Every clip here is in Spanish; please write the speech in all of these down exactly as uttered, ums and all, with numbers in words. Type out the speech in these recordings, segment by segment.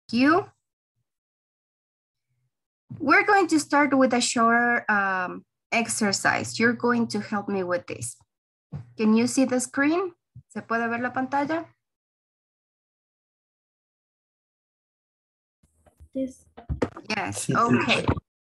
You. We're going to start with a short um, exercise. You're going to help me with this. Can you see the screen? ¿Se puede ver la pantalla? Yes. Yes, okay.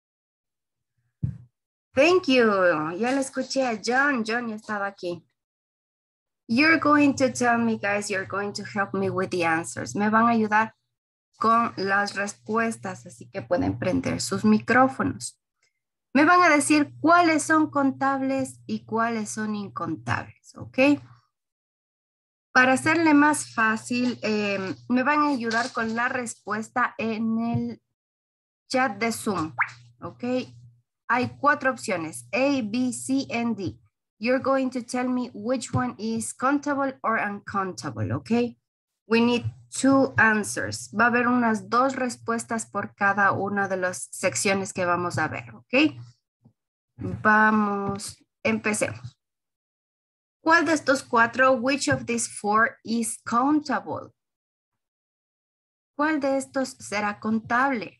Thank you. Ya le escuché a John. John ya estaba aquí. You're going to tell me, guys, you're going to help me with the answers. Me van a ayudar con las respuestas, así que pueden prender sus micrófonos. Me van a decir cuáles son contables y cuáles son incontables, ¿ok? Para hacerle más fácil, eh, me van a ayudar con la respuesta en el chat de Zoom, ¿ok? Hay cuatro opciones, A, B, C, and D. You're going to tell me which one is countable or uncountable, ¿ok? We need two answers. Va a haber unas dos respuestas por cada una de las secciones que vamos a ver, ¿ok? Vamos, empecemos. ¿Cuál de estos cuatro, which of these four is countable? ¿Cuál de estos será contable?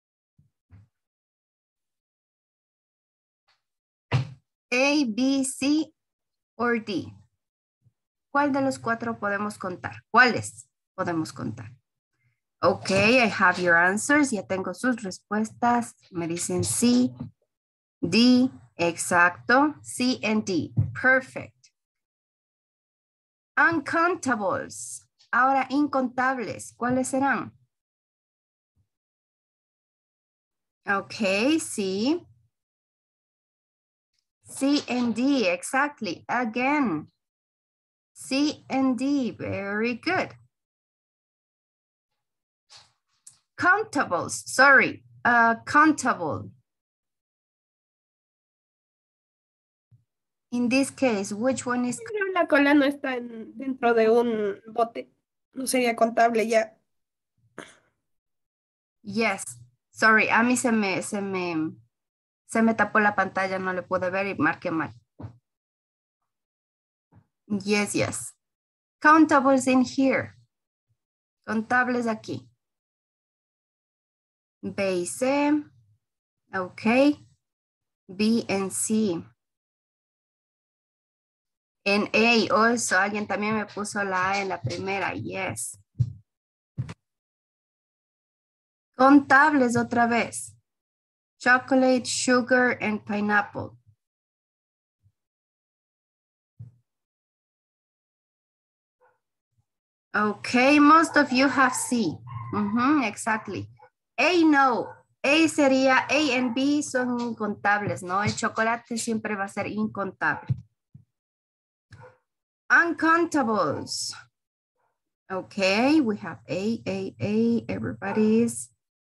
A, B, C or D. ¿Cuál de los cuatro podemos contar? ¿Cuáles podemos contar? Ok, I have your answers. Ya tengo sus respuestas. Me dicen C, D, exacto. C and D, perfect. Uncountables. Ahora, incontables. ¿Cuáles serán? Ok, sí. C and D, exactly. Again. C and D, very good. Countables, sorry, uh, countable. In this case, which one is? Pero la cola no está en- dentro de un bote. No sería contable ya. Yes, sorry, a mí se me, se me, se me tapó la pantalla, no le pude ver y marqué mal. Yes, yes. Countables in here. Contables aquí. B y C. Ok. B and C. En A also, alguien también me puso la A en la primera. Yes. Contables otra vez. Chocolate, sugar, and pineapple. Okay, most of you have C. Uh-huh, exactly. A no. A sería, A and B son incontables, ¿no? El chocolate siempre va a ser incontable. Uncountables. Okay, we have A, A, A. Everybody's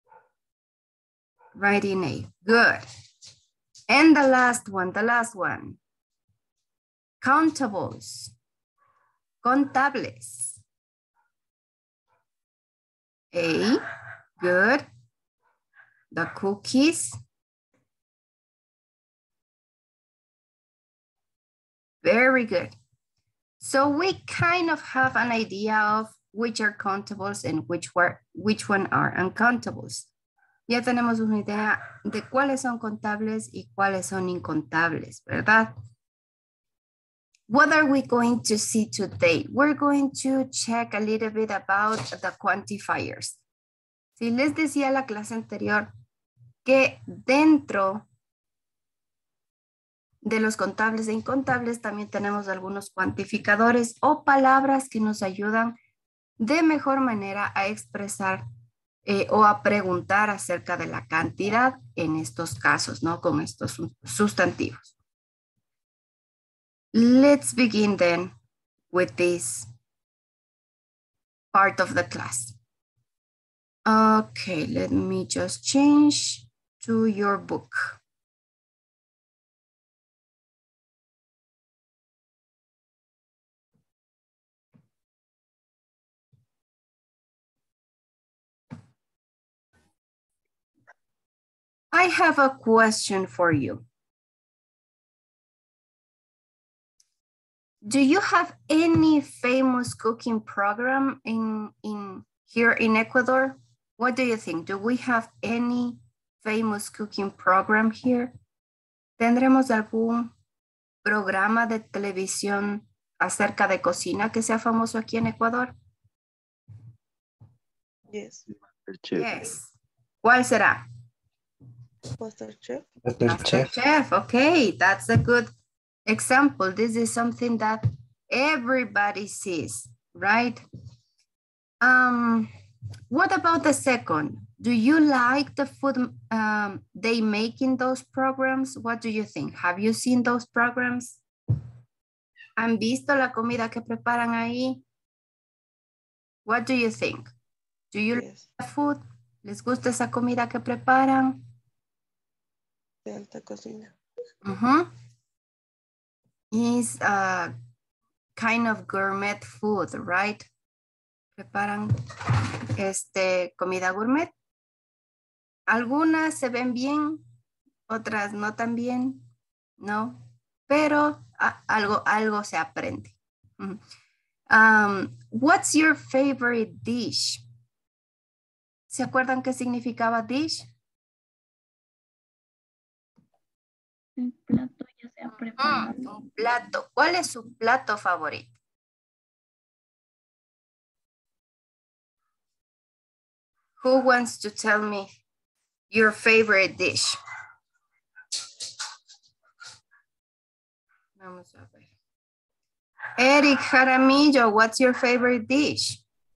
writing A. Good. And the last one, the last one. Countables. Contables. A, good. The cookies. Very good. So we kind of have an idea of which are countables and which were which one are uncountables. Ya tenemos una idea de cuáles son contables y cuáles son incontables, ¿verdad? What are we going to see today? We're going to check a little bit about the quantifiers. Si les decía la clase anterior que dentro de los contables e incontables también tenemos algunos cuantificadores o palabras que nos ayudan de mejor manera a expresar eh, o a preguntar acerca de la cantidad en estos casos, ¿no? Con estos sustantivos. Let's begin then with this part of the class. Okay, let me just change to your book. I have a question for you. Do you have any famous cooking program in, in here in Ecuador? What do you think? Do we have any famous cooking program here? ¿Tendremos algún programa de televisión acerca de cocina que sea famoso aquí en Ecuador? Yes. Yes. ¿Cuál será? MasterChef. MasterChef. Chef. Okay, that's a good example. This is something that everybody sees, right? Um, what about the second? Do you like the food um, they make in those programs? What do you think? Have you seen those programs? ¿Han visto la comida que preparan ahí? What do you think? Do you Yes. like the food? ¿Les gusta esa comida que preparan? De alta cocina. Uh-huh. It's a kind of gourmet food, right? Preparan este, comida gourmet. Algunas se ven bien, otras no tan bien, ¿no? Pero a, algo, algo se aprende. Uh-huh. Um, what's your favorite dish? ¿Se acuerdan qué significaba dish? Un plato ya sea preparado. Mm, un plato. ¿Cuál es su plato favorito? Who wants to tell me your favorite dish? Vamos a ver. Eric Jaramillo, what's your favorite dish?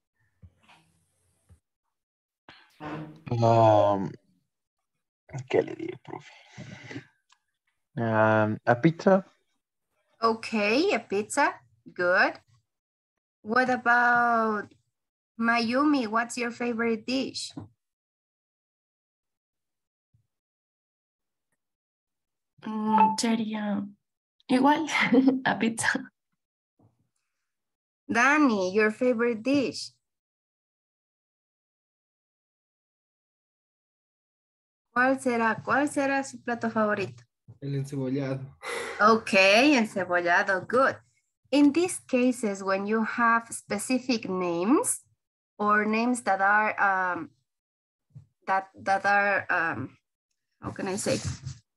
Um, ¿Qué le digo, profe? Um, a pizza. Okay, a pizza. Good. What about Mayumi? What's your favorite dish? Mm, sería igual a pizza. Danny, your favorite dish? ¿Cuál será? ¿Cuál será su plato favorito? El encebollado. Okay, encebollado, good. In these cases, when you have specific names or names that are, um, that, that are, um, how can I say,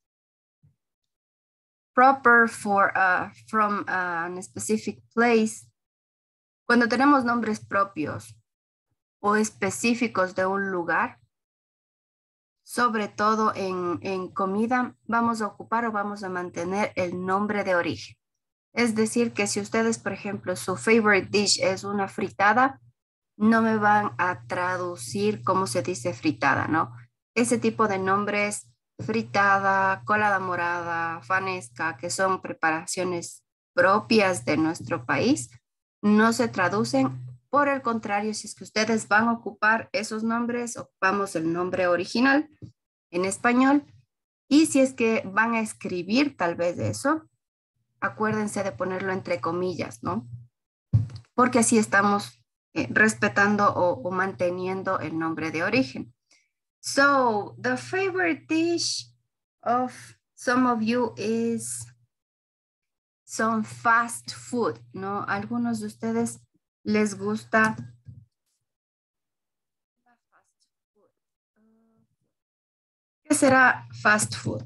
proper for, uh, from uh, a specific place, cuando tenemos nombres propios o específicos de un lugar, sobre todo en, en comida, vamos a ocupar o vamos a mantener el nombre de origen. Es decir, que si ustedes, por ejemplo, su favorite dish es una fritada, no me van a traducir cómo se dice fritada, ¿no? Ese tipo de nombres, fritada, colada morada, fanesca, que son preparaciones propias de nuestro país, no se traducen. Por el contrario, si es que ustedes van a ocupar esos nombres, ocupamos el nombre original en español. Y si es que van a escribir tal vez eso, acuérdense de ponerlo entre comillas, ¿no? Porque así estamos eh, respetando o, o manteniendo el nombre de origen. So, the favorite dish of some of you is some fast food, ¿no? Algunos de ustedes les gusta. ¿Qué será fast food?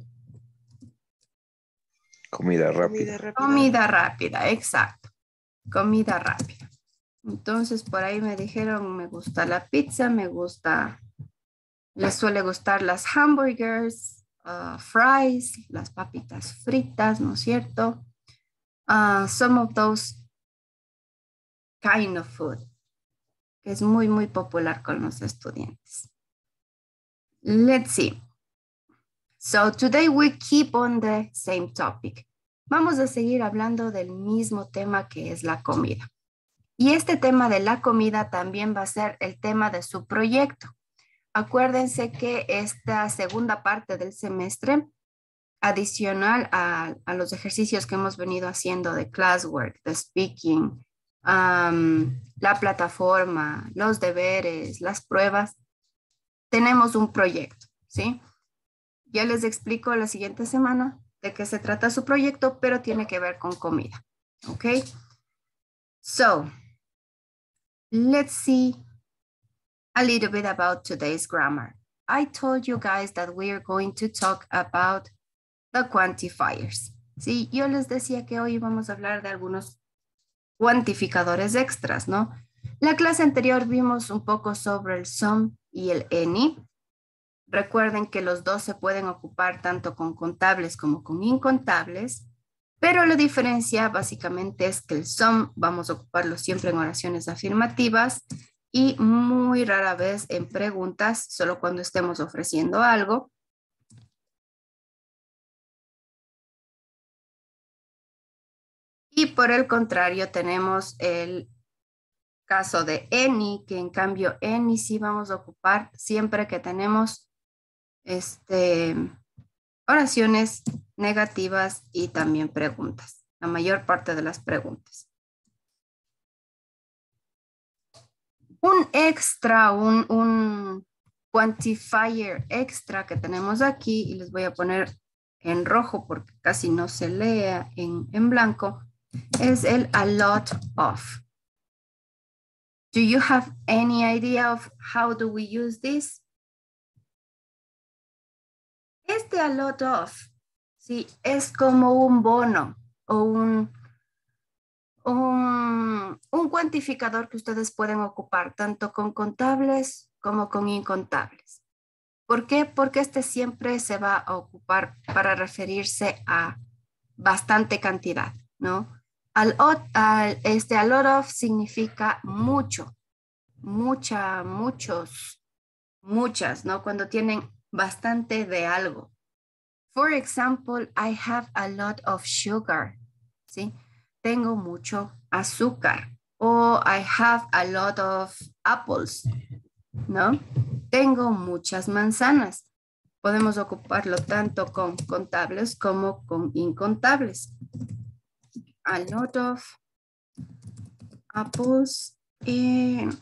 Comida rápida. Comida rápida. Comida rápida, exacto. Comida rápida. Entonces, por ahí me dijeron, me gusta la pizza, me gusta, les suele gustar las hamburgers, uh, fries, las papitas fritas, ¿no es cierto? Uh, some of those kind of food, que es muy, muy popular con los estudiantes. Let's see. So today we keep on the same topic. Vamos a seguir hablando del mismo tema que es la comida. Y este tema de la comida también va a ser el tema de su proyecto. Acuérdense que esta segunda parte del semestre, adicional a, a los ejercicios que hemos venido haciendo de classwork, de speaking, um, la plataforma, los deberes, las pruebas, tenemos un proyecto, ¿sí? Ya les explico la siguiente semana de qué se trata su proyecto, pero tiene que ver con comida, ¿ok? So, let's see a little bit about today's grammar. I told you guys that we are going to talk about the quantifiers. Sí, yo les decía que hoy vamos a hablar de algunos cuantificadores extras, ¿no? La clase anterior vimos un poco sobre el some y el any. Recuerden que los dos se pueden ocupar tanto con contables como con incontables, pero la diferencia básicamente es que el some vamos a ocuparlo siempre en oraciones afirmativas y muy rara vez en preguntas, solo cuando estemos ofreciendo algo. Y por el contrario tenemos el caso de any, que en cambio any sí vamos a ocupar siempre que tenemos este, oraciones negativas y también preguntas, la mayor parte de las preguntas. Un extra, un, un quantifier extra que tenemos aquí, y les voy a poner en rojo porque casi no se lea en, en blanco, es el a lot of. Do you have any idea of how do we use this? Este a lot of, sí, es como un bono o un, un, un cuantificador que ustedes pueden ocupar tanto con contables como con incontables. ¿Por qué? Porque este siempre se va a ocupar para referirse a bastante cantidad, ¿no? Al, al, este a lot of significa mucho, mucha, muchos, muchas, ¿no? Cuando tienen bastante de algo. For example, I have a lot of sugar, ¿sí? Tengo mucho azúcar. O I have a lot of apples, ¿no? Tengo muchas manzanas. Podemos ocuparlo tanto con contables como con incontables. A lot of apples and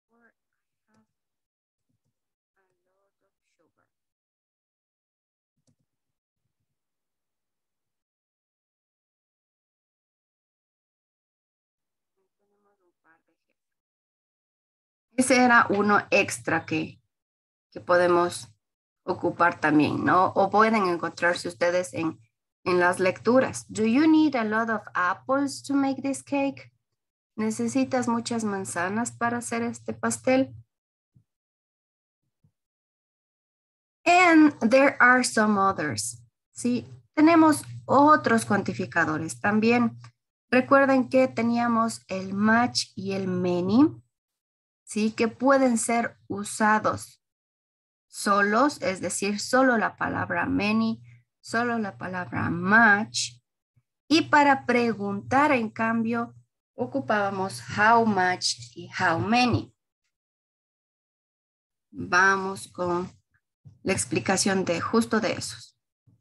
ese era uno extra que, que podemos ocupar también, ¿no? O pueden encontrarse ustedes en, en las lecturas. Do you need a lot of apples to make this cake? ¿Necesitas muchas manzanas para hacer este pastel? And there are some others. Sí, tenemos otros cuantificadores también. Recuerden que teníamos el match y el many. ¿Sí? Que pueden ser usados solos, es decir, solo la palabra many, solo la palabra much. Y para preguntar, en cambio, ocupábamos how much y how many. Vamos con la explicación de justo de esos.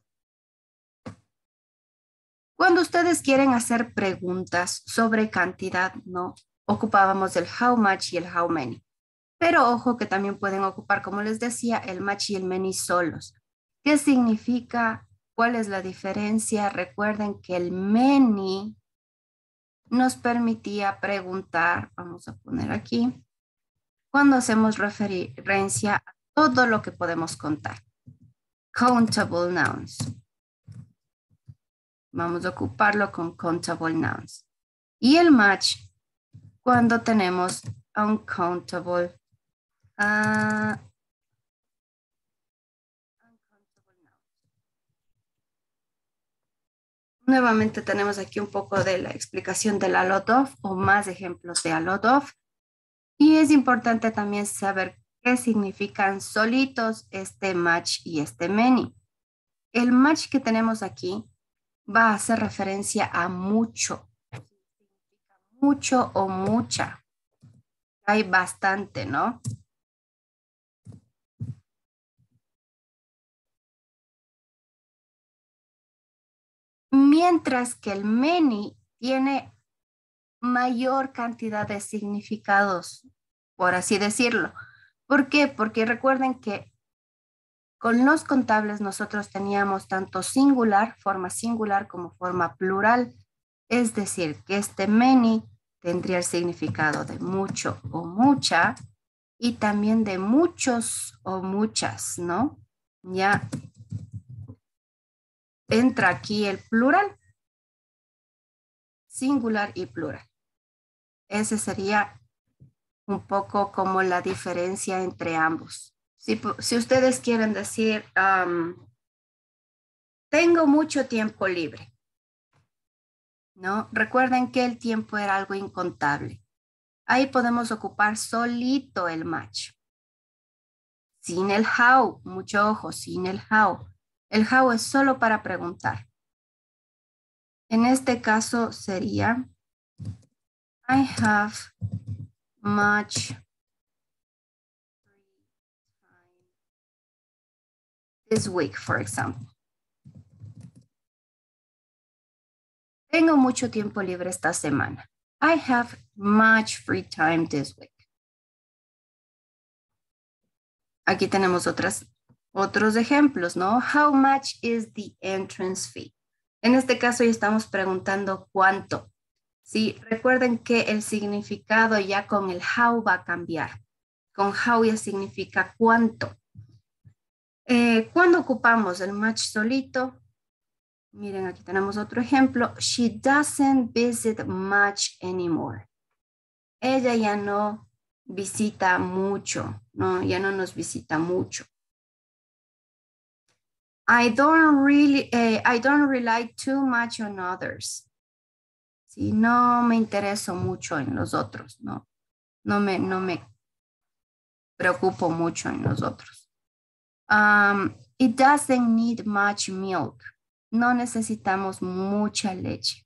Cuando ustedes quieren hacer preguntas sobre cantidad, ¿no? Ocupábamos el how much y el how many. Pero ojo que también pueden ocupar, como les decía, el much y el many solos. ¿Qué significa? ¿Cuál es la diferencia? Recuerden que el many nos permitía preguntar, vamos a poner aquí, cuando hacemos referencia a todo lo que podemos contar. Countable nouns. Vamos a ocuparlo con countable nouns. Y el much cuando tenemos uncountable, uh, uncountable nouns. Nuevamente tenemos aquí un poco de la explicación del a lot of o más ejemplos de a lot of. Y es importante también saber qué significan solitos este much y este many. El much que tenemos aquí va a hacer referencia a mucho. Mucho o mucha. Hay bastante, ¿no? Mientras que el many tiene mayor cantidad de significados, por así decirlo. ¿Por qué? Porque recuerden que con los contables nosotros teníamos tanto singular, forma singular, como forma plural. Es decir, que este many tendría el significado de mucho o mucha, y también de muchos o muchas, ¿no? Ya entra aquí el plural, singular y plural. Ese sería un poco como la diferencia entre ambos. Si, si ustedes quieren decir, um, tengo mucho tiempo libre, ¿no? Recuerden que el tiempo era algo incontable. Ahí podemos ocupar solito el match. Sin el how, mucho ojo, sin el how. El how es solo para preguntar. En este caso sería, I have much this week, for example. Tengo mucho tiempo libre esta semana. I have much free time this week. Aquí tenemos otras, otros ejemplos, ¿no? How much is the entrance fee? En este caso ya estamos preguntando cuánto. Sí, recuerden que el significado ya con el how va a cambiar. Con how ya significa cuánto. Eh, ¿Cuándo ocupamos el much solito? Miren, aquí tenemos otro ejemplo. She doesn't visit much anymore. Ella ya no visita mucho, no, ya no nos visita mucho. I don't really, eh, I don't rely too much on others. Sí, no me intereso mucho en los otros, no, no me, no me preocupo mucho en los otros. Um, it doesn't need much milk. No necesitamos mucha leche.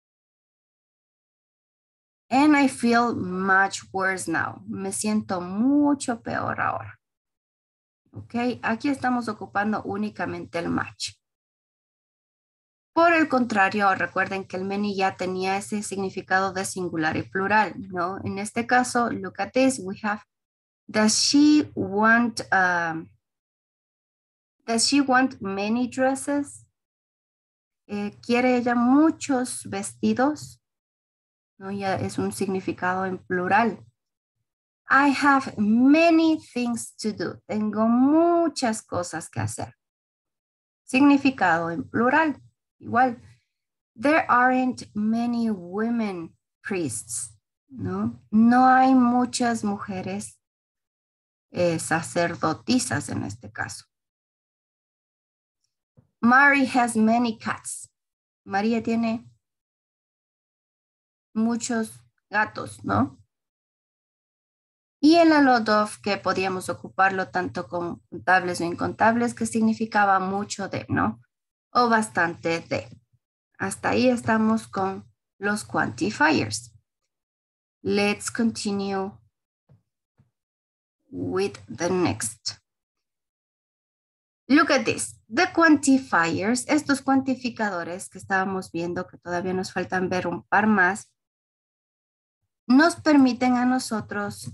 And I feel much worse now. Me siento mucho peor ahora. Ok, aquí estamos ocupando únicamente el much. Por el contrario, recuerden que el many ya tenía ese significado de singular y plural, ¿no? En este caso, look at this, we have, does she want, um, does she want many dresses? Eh, ¿Quiere ella muchos vestidos? No, ya es un significado en plural. I have many things to do. Tengo muchas cosas que hacer. Significado en plural. Igual. There aren't many women priests. No, no hay muchas mujeres eh, sacerdotisas en este caso. Mary has many cats. María tiene muchos gatos, ¿no? Y el a lot of, que podíamos ocuparlo tanto con contables o incontables, que significaba mucho de, ¿no? O bastante de. Hasta ahí estamos con los quantifiers. Let's continue with the next. Look at this. The quantifiers, estos cuantificadores que estábamos viendo, que todavía nos faltan ver un par más, nos permiten a nosotros,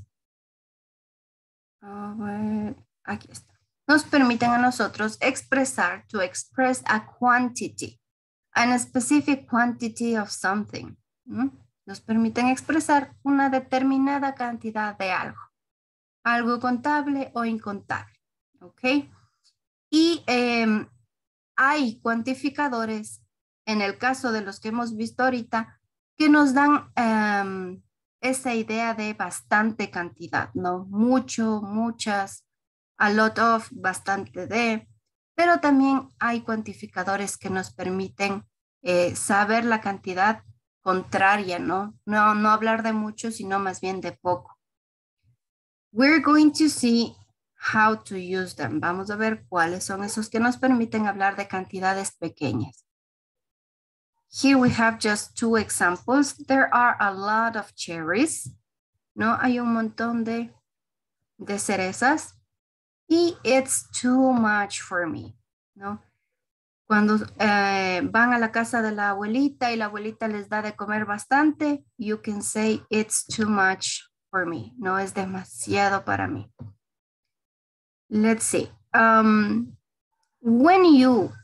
a ver, aquí está, nos permiten a nosotros expresar, to express a quantity, an specific quantity of something. ¿Mm? Nos permiten expresar una determinada cantidad de algo, algo contable o incontable, ¿ok? Y eh, hay cuantificadores, en el caso de los que hemos visto ahorita, que nos dan um, esa idea de bastante cantidad, ¿no? Mucho, muchas, a lot of, bastante de, pero también hay cuantificadores que nos permiten eh, saber la cantidad contraria, ¿no? ¿no? No hablar de mucho, sino más bien de poco. We're going to see how to use them. Vamos a ver cuáles son esos que nos permiten hablar de cantidades pequeñas. Here we have just two examples. There are a lot of cherries. ¿No? Hay un montón de, de cerezas. Y it's too much for me. ¿No? Cuando eh, van a la casa de la abuelita y la abuelita les da de comer bastante, you can say it's too much for me. No es demasiado para mí. Let's see. Um, when you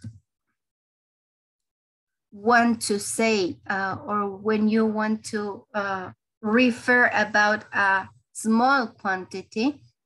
want to say uh, or when you want to uh, refer about a small quantity,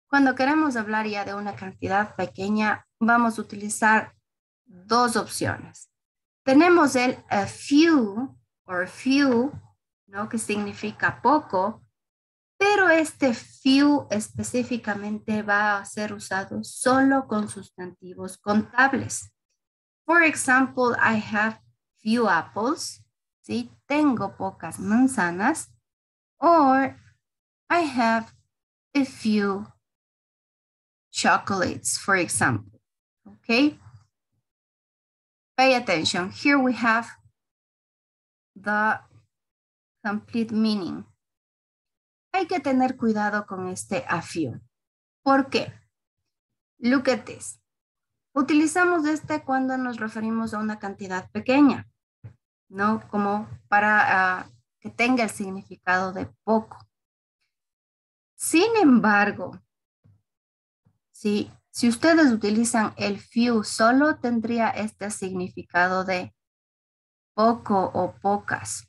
Cuando queremos hablar ya de una cantidad pequeña, vamos a utilizar dos opciones. Tenemos el a few or few, ¿no? Que significa poco, pero este few específicamente va a ser usado solo con sustantivos contables. For example, I have few apples, ¿sí? Tengo pocas manzanas. Or I have a few chocolates, for example, okay? Pay attention. Here we have the complete meaning. Hay que tener cuidado con este a few. ¿Por qué? Look at this. Utilizamos este cuando nos referimos a una cantidad pequeña, ¿no? Como para uh, que tenga el significado de poco. Sin embargo, ¿sí? Si ustedes utilizan el few, solo tendría este significado de poco o pocas.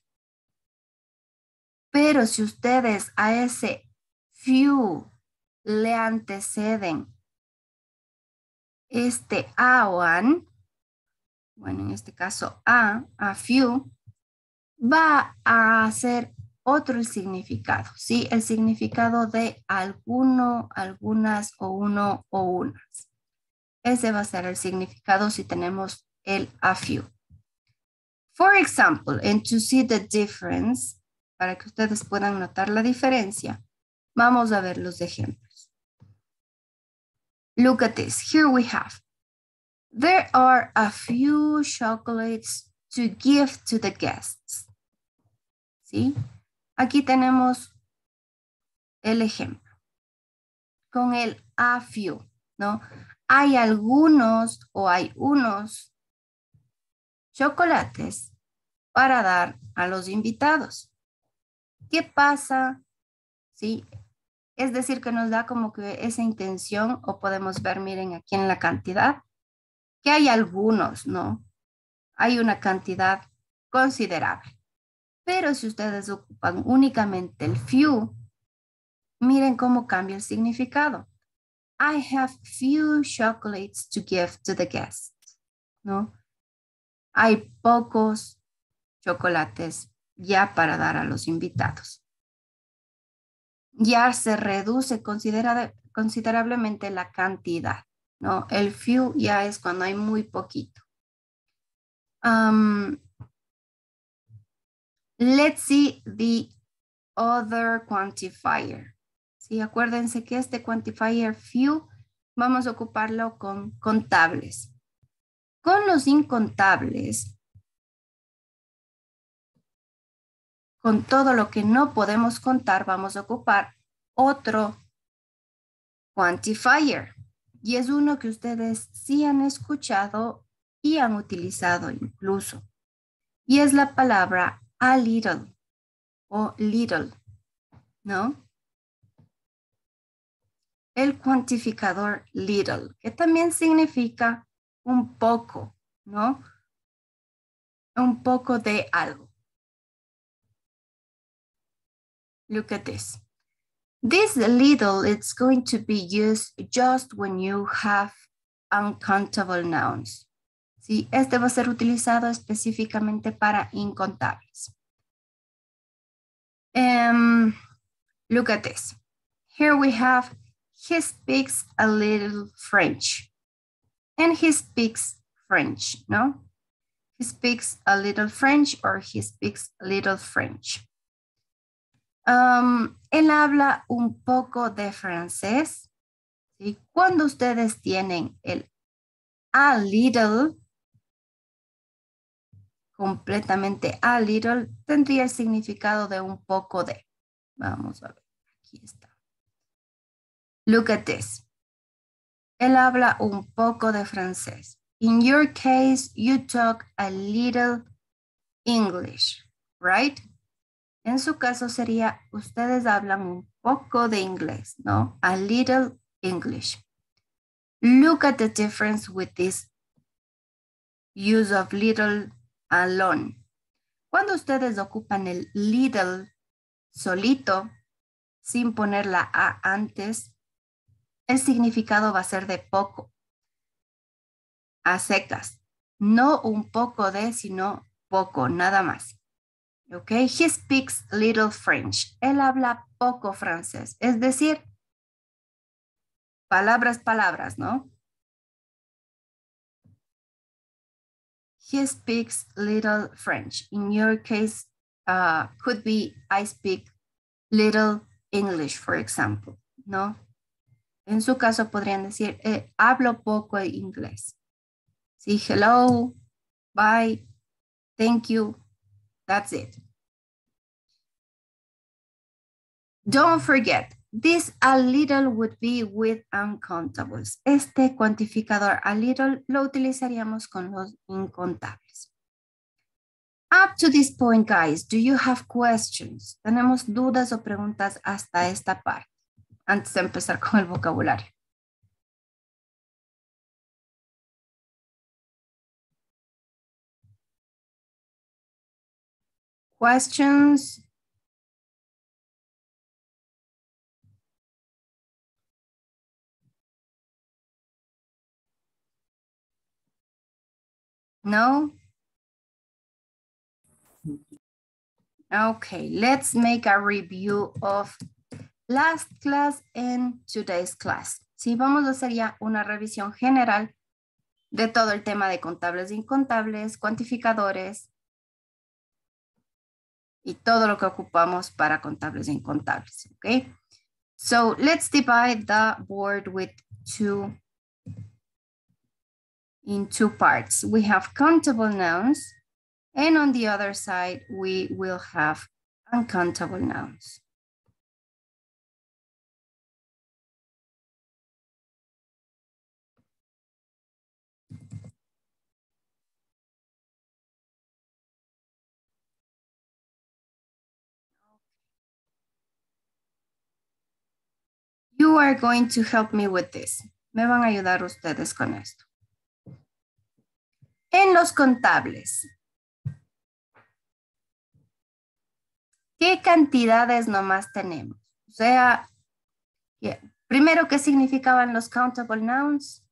Pero si ustedes a ese few le anteceden este a o an, bueno, en este caso a, a few, va a hacer otro el significado, ¿sí? El significado de alguno, algunas o uno o unas. Ese va a ser el significado si tenemos el a few. For example, and to see the difference, para que ustedes puedan notar la diferencia, vamos a ver los ejemplos. Look at this. Here we have. There are a few chocolates to give to the guests. ¿Sí? Aquí tenemos el ejemplo con el a few, ¿no? Hay algunos o hay unos chocolates para dar a los invitados. ¿Qué pasa? ¿Sí? Es decir, que nos da como que esa intención, o podemos ver, miren aquí en la cantidad, que hay algunos, ¿no? Hay una cantidad considerable. Pero si ustedes ocupan únicamente el few, miren cómo cambia el significado. I have few chocolates to give to the guests, ¿no? Hay pocos chocolates ya para dar a los invitados. Ya se reduce considera- considerablemente la cantidad, ¿no? El few ya es cuando hay muy poquito. Um, let's see the other quantifier. Sí, acuérdense que este quantifier few vamos a ocuparlo con contables. Con los incontables, con todo lo que no podemos contar, vamos a ocupar otro quantifier. Y es uno que ustedes sí han escuchado y han utilizado incluso. Y es la palabra a little o little, ¿no? El cuantificador little, que también significa un poco, ¿no? Un poco de algo. Look at this. This little is going to be used just when you have uncountable nouns. ¿Sí? Este va a ser utilizado específicamente para incontables. Um, look at this. Here we have, he speaks a little French. And he speaks French, no? He speaks a little French or he speaks a little French. Um, él habla un poco de francés. ¿Sí? Cuando ustedes tienen el a little, completamente a little, tendría el significado de un poco de. Vamos a ver, aquí está. Look at this. Él habla un poco de francés. In your case, you talk a little English, right? En su caso sería, ustedes hablan un poco de inglés, ¿no? A little English. Look at the difference with this use of little alone. Cuando ustedes ocupan el little solito, sin poner la A antes, el significado va a ser de poco, a secas. No un poco de, sino poco, nada más. Ok, he speaks little French. Él habla poco francés, es decir, palabras, palabras, ¿no? He speaks little French. In your case, uh, could be I speak little English, for example, ¿no? En su caso podrían decir, eh, hablo poco inglés. Sí, hello, bye, thank you, that's it. Don't forget, this a little would be with uncountables. Este cuantificador a little lo utilizaríamos con los incontables. Up to this point, guys, do you have questions? ¿Tenemos dudas o preguntas hasta esta parte? Antes de empezar con el vocabulario. Questions? No? Okay, let's make a review of last class and today's class. Sí, vamos a hacer ya una revisión general de todo el tema de contables e incontables, cuantificadores y todo lo que ocupamos para contables e incontables, okay? So let's divide the board with two in two parts. We have countable nouns, and on the other side, we will have uncountable nouns. You are going to help me with this. Me van a ayudar ustedes con esto. En los contables, ¿qué cantidades nomás tenemos? O sea, yeah. Primero, ¿qué significaban los countable nouns?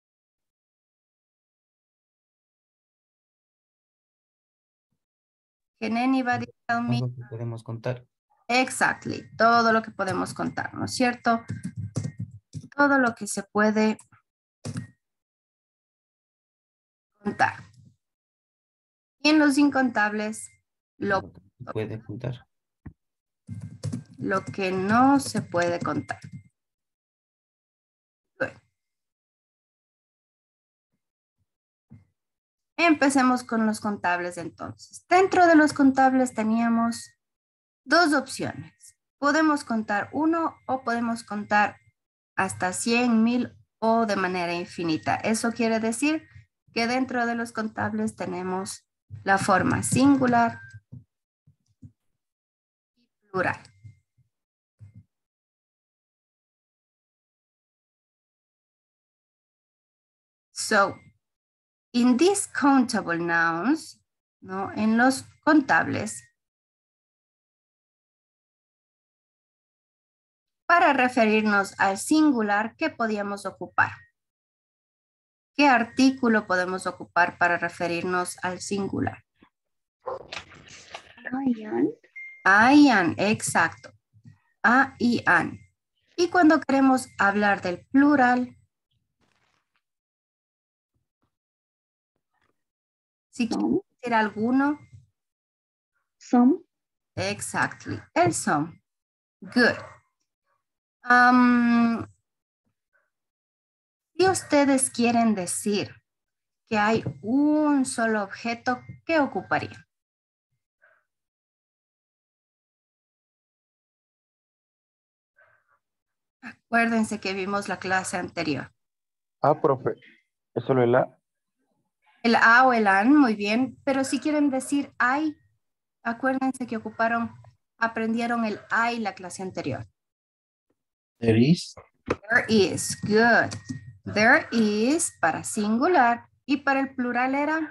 Can anybody tell me? Algo que podemos contar. Exactly, todo lo que podemos contar, ¿no es cierto? Todo lo que se puede contar. Y en los incontables, lo, Lo que se puede contar. lo que no se puede contar. Good. Empecemos con los contables entonces. Dentro de los contables teníamos dos opciones. Podemos contar uno o podemos contar hasta cien, mil o de manera infinita. Eso quiere decir que dentro de los contables tenemos la forma singular y plural. So, in these countable nouns, ¿no? En los contables, para referirnos al singular, ¿qué podíamos ocupar? ¿Qué artículo podemos ocupar para referirnos al singular? I am. I am, exacto. A y an. Y cuando queremos hablar del plural, si Some. quiero decir alguno, Some. exactly, el some. Good. Um, si ustedes quieren decir que hay un solo objeto, ¿qué ocuparía? Acuérdense que vimos la clase anterior. Ah, profe. ¿Es solo el A? El a o el an, muy bien, pero si quieren decir hay, acuérdense que ocuparon, aprendieron el hay la clase anterior. There is. There is, good. There is para singular y para el plural era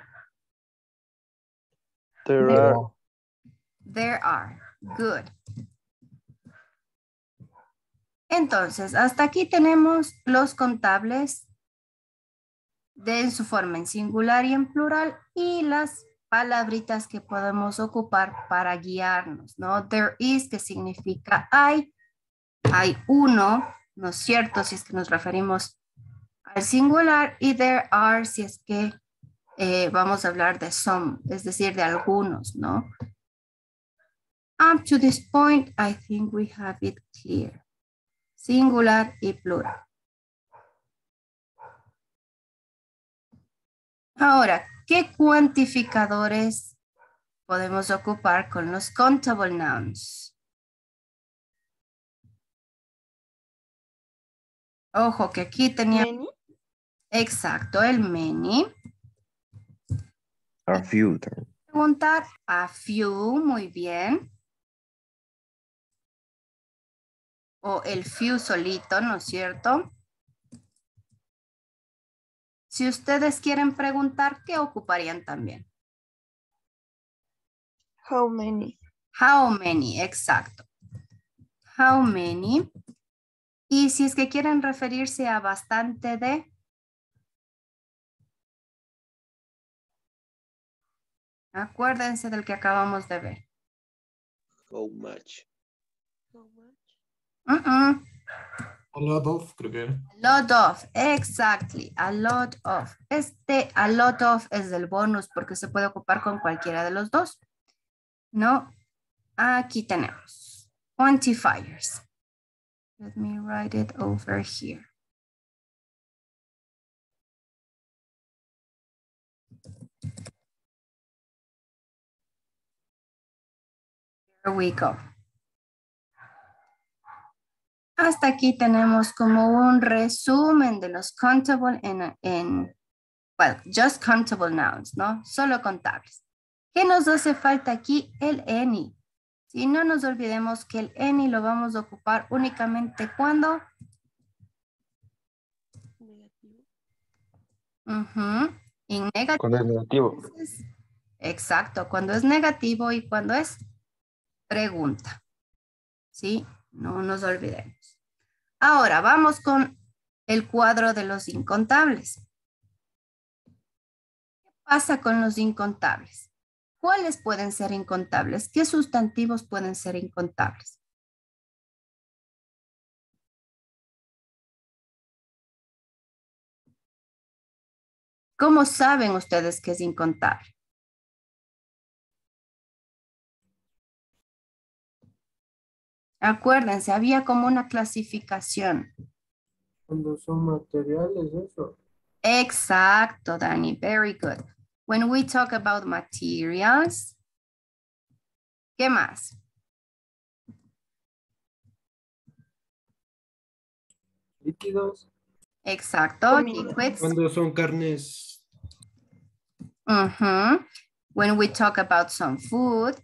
There There are. there are, good. Entonces, hasta aquí tenemos los contables de en su forma en singular y en plural y las palabritas que podemos ocupar para guiarnos, ¿no? There is, que significa hay, hay uno, ¿no es cierto? Si es que nos referimos al singular, y there are, si es que eh, vamos a hablar de some, es decir, de algunos, ¿no? Up to this point, I think we have it clear. Singular y plural. Ahora, ¿qué cuantificadores podemos ocupar con los countable nouns? Ojo que aquí tenía... Many. Exacto, el many. A few. Preguntar a few, muy bien. O el few solito, ¿no es cierto? Si ustedes quieren preguntar, ¿qué ocuparían también? How many? How many, exacto. How many. Y si es que quieren referirse a bastante de... Acuérdense del que acabamos de ver. How much? How much? Uh-uh. A lot of, creo que era. Lot of, exactly, a lot of. Este a lot of es del bonus porque se puede ocupar con cualquiera de los dos. No, aquí tenemos quantifiers. Let me write it over here. Here we go. Hasta aquí tenemos como un resumen de los countable en, en, well, just countable nouns, ¿no? Solo contables. ¿Qué nos hace falta aquí? El any. Si no nos olvidemos que el any lo vamos a ocupar únicamente cuando... Negativo. Uh-huh, en negativo. Cuando es negativo. Exacto, cuando es negativo y cuando es pregunta. ¿Sí? No nos olvidemos. Ahora vamos con el cuadro de los incontables. ¿Qué pasa con los incontables? ¿Cuáles pueden ser incontables? ¿Qué sustantivos pueden ser incontables? ¿Cómo saben ustedes que es incontable? Acuérdense, había como una clasificación. Cuando son materiales, eso. Exacto, Dani. Very good. When we talk about materials, ¿qué más? Líquidos. Exacto, Comida. liquids. Cuando son carnes. Uh-huh. When we talk about some food.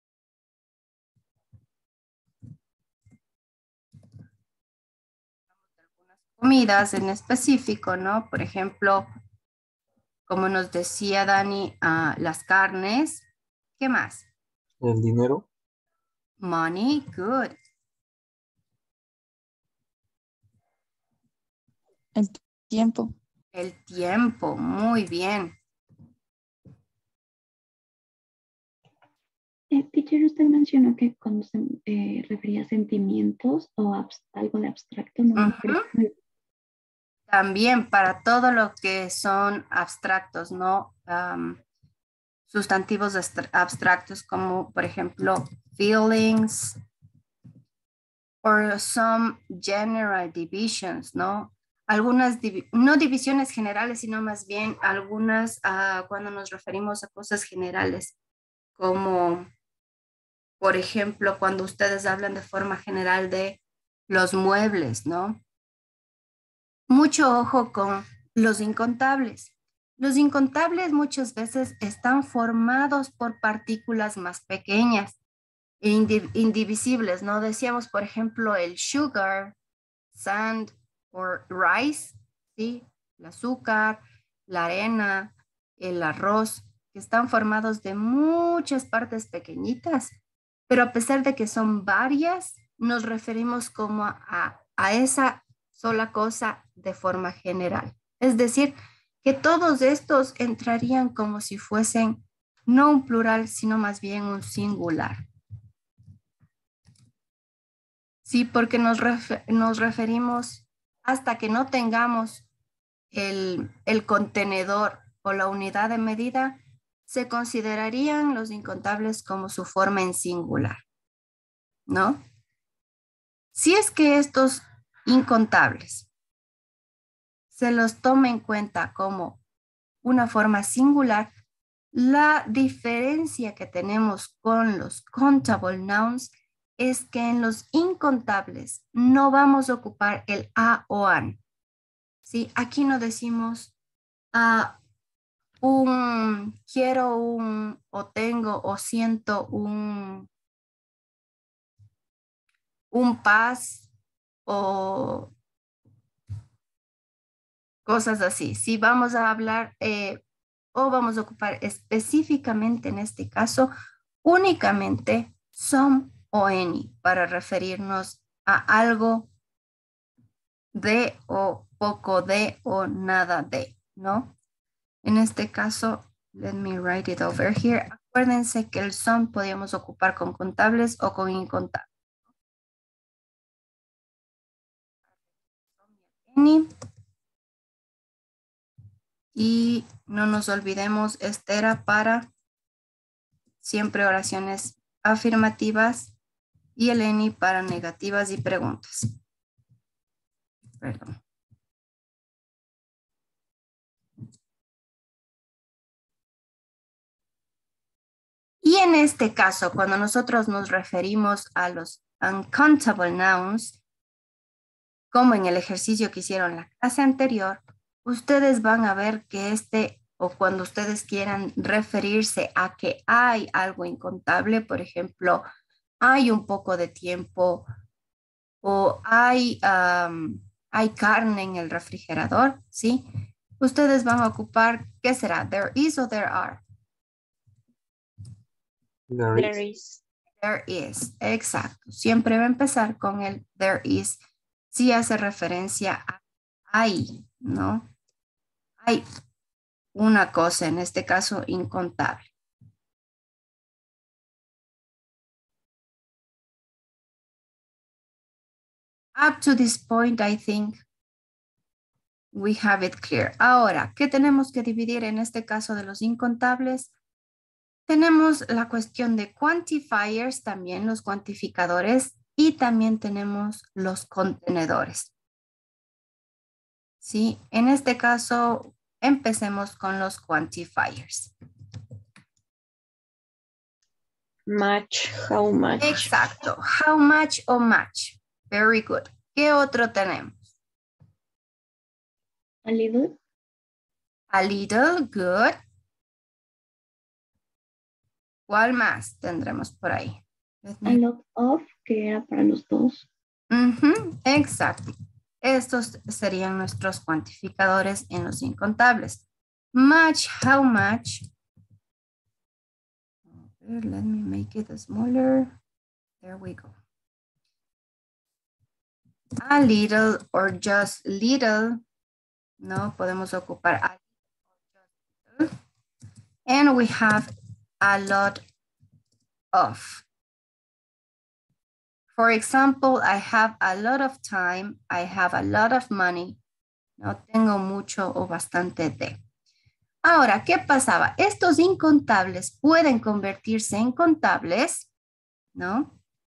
Comidas en específico, ¿no? Por ejemplo, como nos decía Dani, uh, las carnes. ¿Qué más? El dinero. Money, good. El tiempo. El tiempo, muy bien. Eh, teacher, usted mencionó que cuando se eh, refería a sentimientos o abs- algo de abstracto, no me Ujú. parece. También para todo lo que son abstractos, ¿no? Um, sustantivos abstra- abstractos como, por ejemplo, feelings or some general divisions, ¿no? Algunas, divi- no divisiones generales, sino más bien algunas uh, cuando nos referimos a cosas generales, como, por ejemplo, cuando ustedes hablan de forma general de los muebles, ¿no? Mucho ojo con los incontables. Los incontables muchas veces están formados por partículas más pequeñas e indi- indivisibles, ¿no? Decíamos, por ejemplo, el sugar, sand o rice, ¿sí? El azúcar, la arena, el arroz, que están formados de muchas partes pequeñitas, pero a pesar de que son varias, nos referimos como a, a a esa sola cosa de forma general. Es decir, que todos estos entrarían como si fuesen no un plural, sino más bien un singular. Sí, porque nos, refer- nos referimos hasta que no tengamos el, el contenedor o la unidad de medida, se considerarían los incontables como su forma en singular, ¿no? Si es que estos incontables se los toma en cuenta como una forma singular, la diferencia que tenemos con los countable nouns es que en los incontables no vamos a ocupar el a o an. ¿Sí? Aquí no decimos ah, un quiero un o tengo o siento un, un paz o cosas así. Si vamos a hablar eh, o vamos a ocupar específicamente en este caso únicamente some o any para referirnos a algo de o poco de o nada de, ¿no? En este caso, let me write it over here. Acuérdense que el some podíamos ocupar con contables o con incontables. Any. Y no nos olvidemos, este era para siempre oraciones afirmativas y el any para negativas y preguntas. Perdón. Y en este caso, cuando nosotros nos referimos a los uncountable nouns, como en el ejercicio que hicieron la clase anterior, ustedes van a ver que este, o cuando ustedes quieran referirse a que hay algo incontable, por ejemplo, hay un poco de tiempo o hay, um, hay carne en el refrigerador, ¿sí? Ustedes van a ocupar, ¿qué será? There is o there are. There There is. is. There is, exacto. Siempre va a empezar con el there is, si hace referencia a hay, ¿no? Hay una cosa, en este caso, incontable. Up to this point, I think we have it clear. Ahora, ¿qué tenemos que dividir en este caso de los incontables? Tenemos la cuestión de quantifiers, también los cuantificadores, y también tenemos los contenedores. ¿Sí? En este caso, empecemos con los quantifiers. Much. How much? Exacto. How much o much. Very good. ¿Qué otro tenemos? A little, A little, good. ¿Cuál más tendremos por ahí? Let a me- lot of, que era para los dos. Ujú, exacto. Estos serían nuestros cuantificadores en los incontables. Much, how much. Let me make it smaller. There we go. A little or just little. No, podemos ocupar a little. And we have a lot of. For example, I have a lot of time. I have a lot of money. No tengo mucho o bastante de. Ahora, ¿qué pasaba? Estos incontables pueden convertirse en contables, ¿no?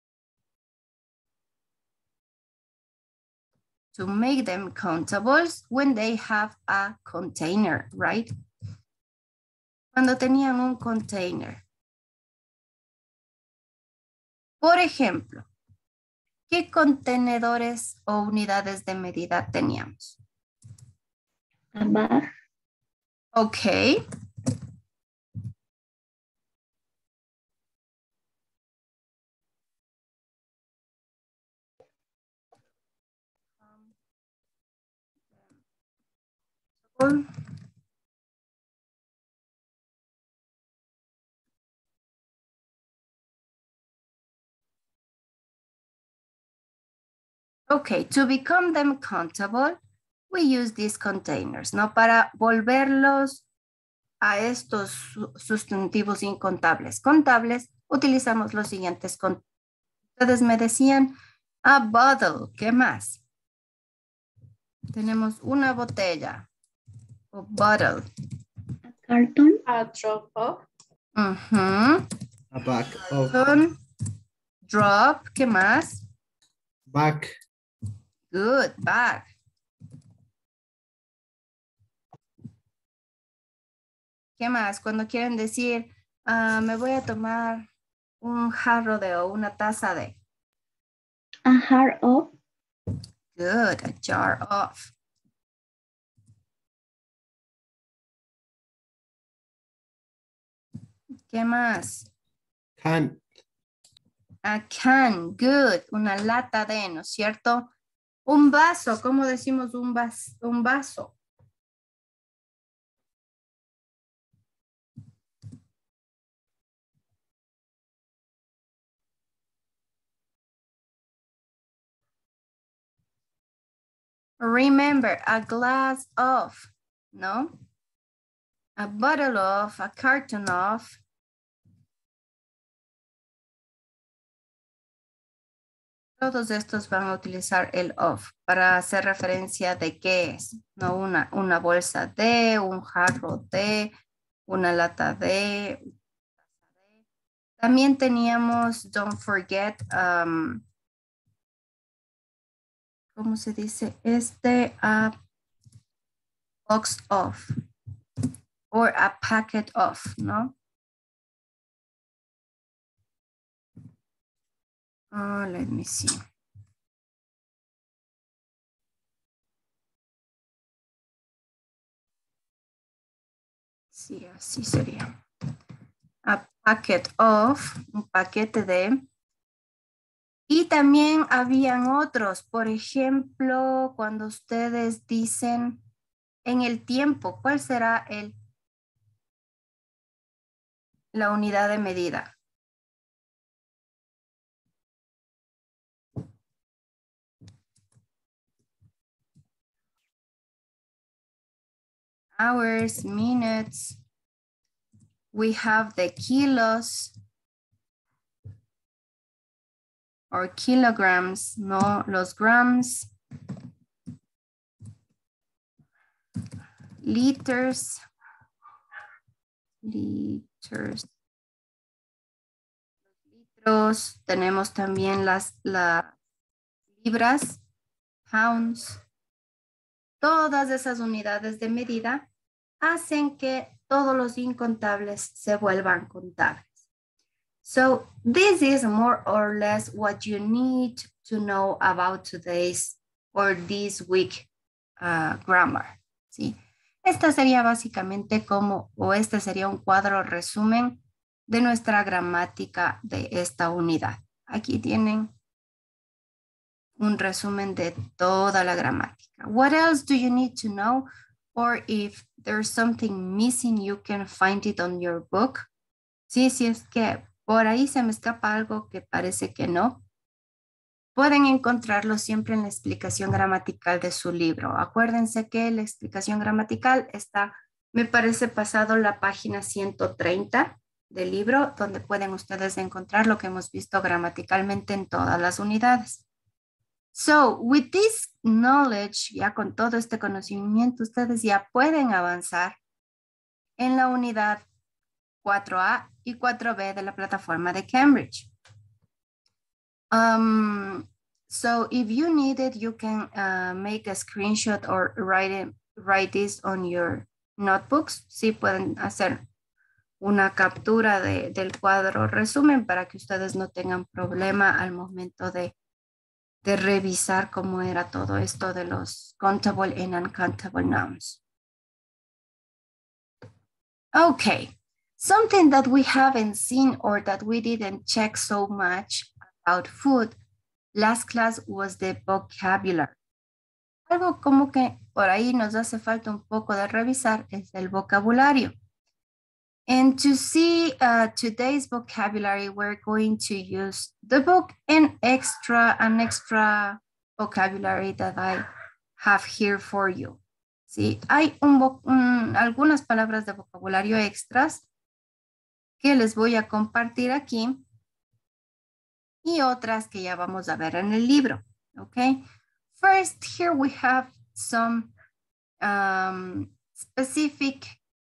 To make them countables when they have a container, right? Cuando tenían un container. Por ejemplo, ¿qué contenedores o unidades de medida teníamos? A bag, Ok. Okay, to become them countable, we use these containers, ¿no? Para volverlos a estos su- sustantivos incontables. Contables, utilizamos los siguientes. con- Ustedes me decían, a bottle, ¿qué más? Tenemos una botella, o bottle. A carton. A drop off. Ujú. A back of. Son drop, ¿qué más? Back. Good, bag. ¿Qué más? Cuando quieren decir, ah, me voy a tomar un jarro de o una taza de. A jar of. Good, a jar of. ¿Qué más? Can. A can, good, una lata de, ¿no es cierto? Un vaso, ¿cómo decimos un, vas un vaso? Remember, a glass of, ¿no? A bottle of, a carton of. Todos estos van a utilizar el of para hacer referencia de qué es, ¿no? Una, una bolsa de, un jarro de, una lata de. También teníamos, don't forget, um, ¿cómo se dice? Este, a box of, or a packet of, ¿no? Oh, let me see. Sí, así sería. A packet of, un paquete de. Y también habían otros, por ejemplo, cuando ustedes dicen en el tiempo, ¿cuál será el, la unidad de medida? Hours, minutes. We have the kilos or kilograms, no, los grams. Liters. Liters. Litros. Tenemos también las, las libras, pounds. Todas esas unidades de medida hacen que todos los incontables se vuelvan contables. So this is more or less what you need to know about today's or this week uh, grammar. ¿sí? Esta sería básicamente como, o este sería un cuadro resumen de nuestra gramática de esta unidad. Aquí tienen un resumen de toda la gramática. What else do you need to know? Or if there's something missing, you can find it on your book. Sí, sí, es que por ahí se me escapa algo que parece que no. Pueden encontrarlo siempre en la explicación gramatical de su libro. Acuérdense que la explicación gramatical está, me parece, pasado la página ciento treinta del libro, donde pueden ustedes encontrar lo que hemos visto gramaticalmente en todas las unidades. So, with this knowledge, ya con todo este conocimiento, ustedes ya pueden avanzar en la unidad cuatro A y cuatro B de la plataforma de Cambridge. Um, so, if you need it, you can uh, make a screenshot or write, it, write this on your notebooks. Sí, pueden hacer una captura de, del cuadro resumen para que ustedes no tengan problema al momento de de revisar cómo era todo esto de los countable and uncountable nouns. Okay, something that we haven't seen or that we didn't check so much about food last class was the vocabulary. Algo como que por ahí nos hace falta un poco de revisar es el vocabulario. And to see uh, today's vocabulary, we're going to use the book and extra, an extra vocabulary that I have here for you. Sí, hay un, un, algunas palabras de vocabulario extras que les voy a compartir aquí y otras que ya vamos a ver en el libro. Okay. First, here we have some um, specific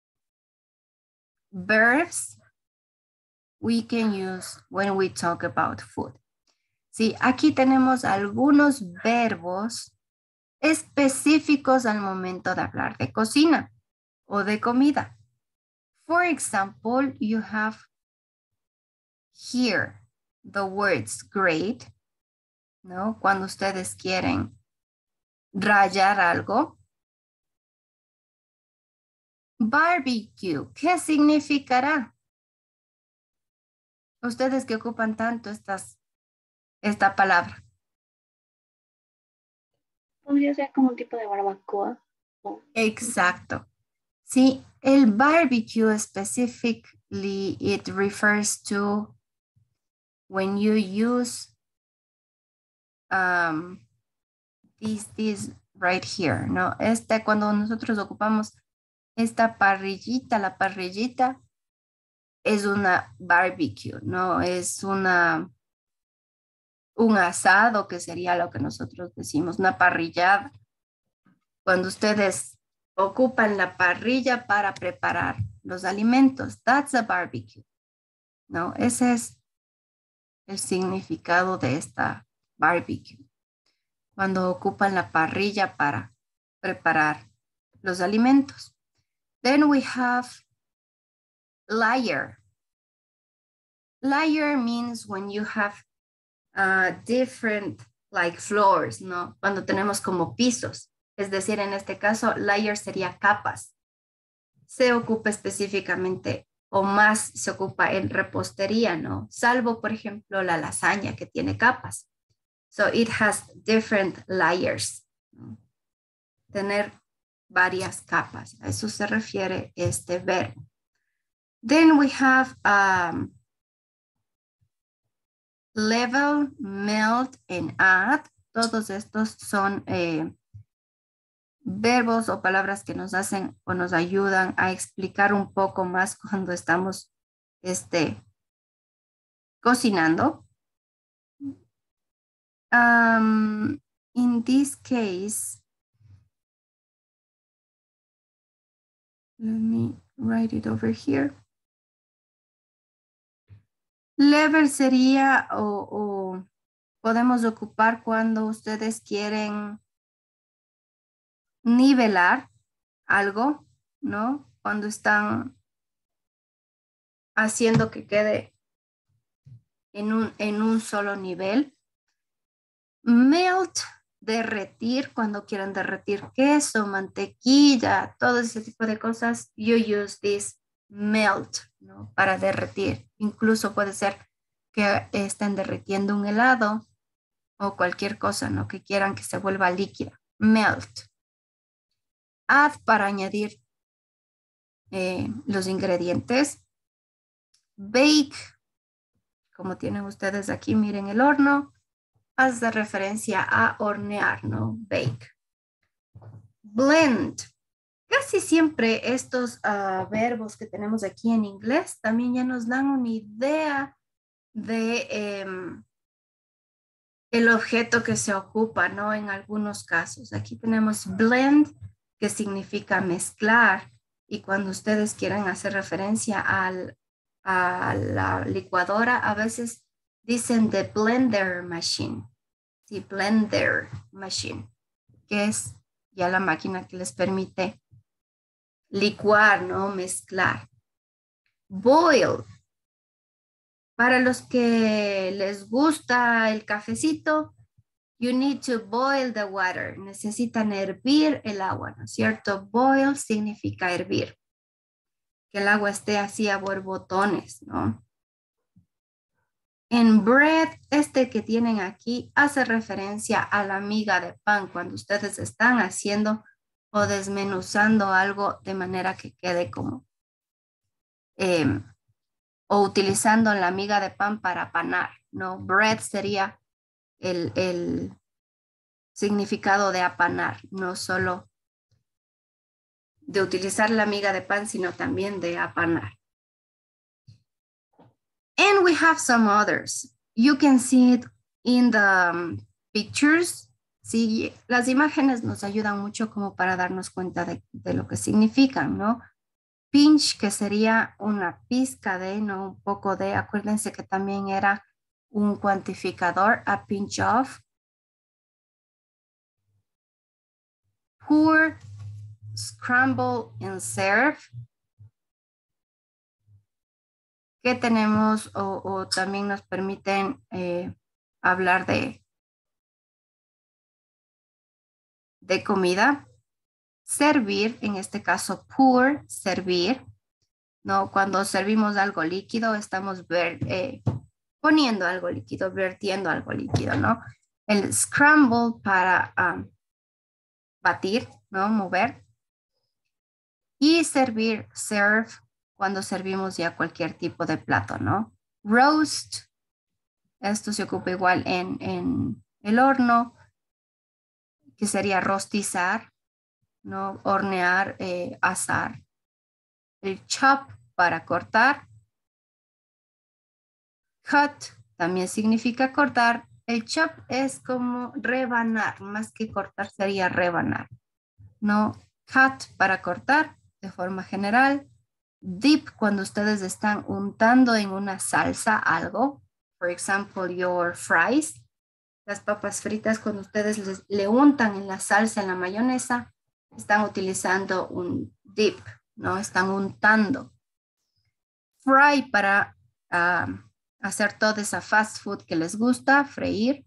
verbs we can use when we talk about food. Sí, aquí tenemos algunos verbos específicos al momento de hablar de cocina o de comida. For example, you have here the words grate, ¿no? Cuando ustedes quieren rayar algo. Barbecue, ¿qué significará? Ustedes que ocupan tanto estas, esta palabra. Podría ser como un tipo de barbacoa. Exacto. Sí, el barbecue specifically, it refers to when you use um, this, this right here, ¿no? Este, cuando nosotros ocupamos esta parrillita, la parrillita es una barbecue, ¿no? Es una, un asado que sería lo que nosotros decimos, una parrillada. Cuando ustedes ocupan la parrilla para preparar los alimentos, that's a barbecue, ¿no? Ese es el significado de esta barbecue. Cuando ocupan la parrilla para preparar los alimentos. Then we have layer. Layer means when you have uh, different like floors, ¿no? Cuando tenemos como pisos. Es decir, en este caso, layer sería capas. Se ocupa específicamente o más se ocupa en repostería, ¿no? Salvo, por ejemplo, la lasaña que tiene capas. So it has different layers, ¿no? Tener varias capas. A eso se refiere este verbo. Then we have um, level, melt, and add. Todos estos son eh, verbos o palabras que nos hacen o nos ayudan a explicar un poco más cuando estamos este, cocinando. Um, in this case, let me write it over here. Level sería o, o podemos ocupar cuando ustedes quieren nivelar algo, ¿no? Cuando están haciendo que quede en un, en un solo nivel. Melt, derretir, cuando quieren derretir queso, mantequilla, todo ese tipo de cosas, you use this melt, ¿no? Para derretir. Incluso puede ser que estén derritiendo un helado o cualquier cosa, ¿no? Que quieran que se vuelva líquida. Melt. Add, para añadir eh, los ingredientes. Bake, como tienen ustedes aquí, miren el horno. Hace referencia a hornear, ¿no? Bake. Blend. Casi siempre estos uh, verbos que tenemos aquí en inglés también ya nos dan una idea de eh, el objeto que se ocupa, ¿no? En algunos casos. Aquí tenemos blend, que significa mezclar. Y cuando ustedes quieren hacer referencia al, a la licuadora, a veces dicen the blender machine. The blender machine, que es ya la máquina que les permite licuar, ¿no? Mezclar. Boil. Para los que les gusta el cafecito, you need to boil the water. Necesitan hervir el agua, ¿no es cierto? Boil significa hervir. Que el agua esté así a borbotones, ¿no? En bread, este que tienen aquí hace referencia a la miga de pan cuando ustedes están haciendo o desmenuzando algo de manera que quede como eh, o utilizando la miga de pan para panar, ¿no? Bread sería el, el, significado de apanar, no solo de utilizar la miga de pan, sino también de apanar. And we have some others. You can see it in the um, pictures. Sí, las imágenes nos ayudan mucho como para darnos cuenta de, de lo que significan, ¿no? Pinch, que sería una pizca de, no un poco de, acuérdense que también era un cuantificador, a pinch of. Pour, scramble and serve. Que tenemos o, o también nos permiten eh, hablar de, de comida. Servir, en este caso pour, servir. ¿No? Cuando servimos algo líquido, estamos ver, eh, poniendo algo líquido, vertiendo algo líquido, ¿no? El scramble para um, batir, ¿no? Mover. Y servir, serve, cuando servimos ya cualquier tipo de plato, ¿no? Roast, esto se ocupa igual en, en el horno, que sería rostizar, ¿no? Hornear, eh, asar. El chop para cortar. Cut también significa cortar. El chop es como rebanar, más que cortar sería rebanar, ¿no? Cut para cortar de forma general. Dip cuando ustedes están untando en una salsa algo. For example, your fries. Las papas fritas cuando ustedes les, le untan en la salsa, en la mayonesa, están utilizando un dip, ¿no? Están untando. Fry para uh, hacer toda esa fast food que les gusta, freír.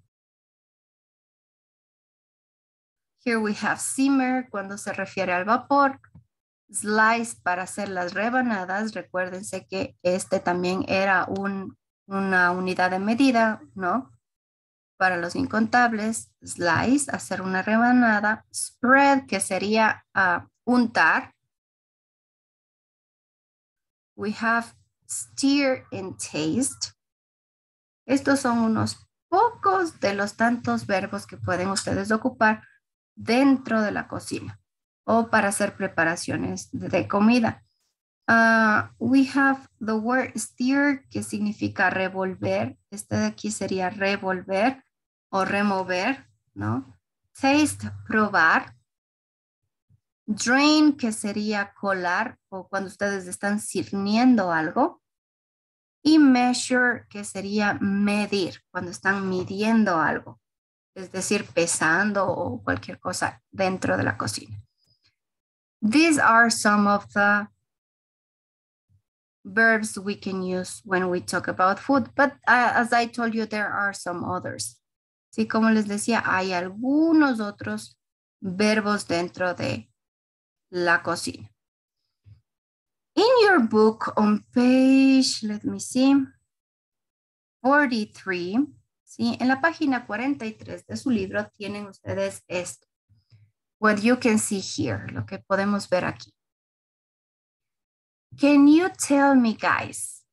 Here we have simmer cuando se refiere al vapor. Slice para hacer las rebanadas. Recuérdense que este también era un, una unidad de medida, ¿no? Para los incontables. Slice, hacer una rebanada. Spread, que sería uh, untar. We have stir and taste. Estos son unos pocos de los tantos verbos que pueden ustedes ocupar dentro de la cocina o para hacer preparaciones de comida. Uh, we have the word stir, que significa revolver. Este de aquí sería revolver o remover, ¿no? Taste, probar. Drain, que sería colar o cuando ustedes están sirviendo algo. Y measure, que sería medir, cuando están midiendo algo. Es decir, pesando o cualquier cosa dentro de la cocina. These are some of the verbs we can use when we talk about food. But uh, as I told you, there are some others. Sí, como les decía, hay algunos otros verbos dentro de la cocina. In your book on page, let me see, forty-three, ¿sí? En la página cuarenta y tres de su libro tienen ustedes esto. What you can see here, lo que podemos ver aquí. Can you tell me, guys,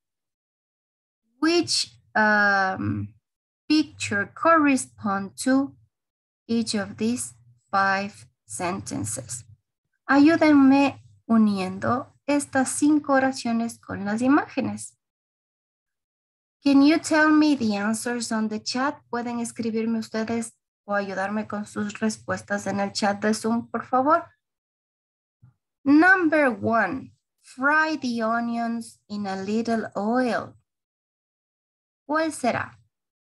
which um, picture corresponds to each of these five sentences? Ayúdenme uniendo estas cinco oraciones con las imágenes. Can you tell me the answers on the chat? ¿Pueden escribirme ustedes o ayudarme con sus respuestas en el chat de Zoom, por favor? Number one, fry the onions in a little oil. ¿Cuál será?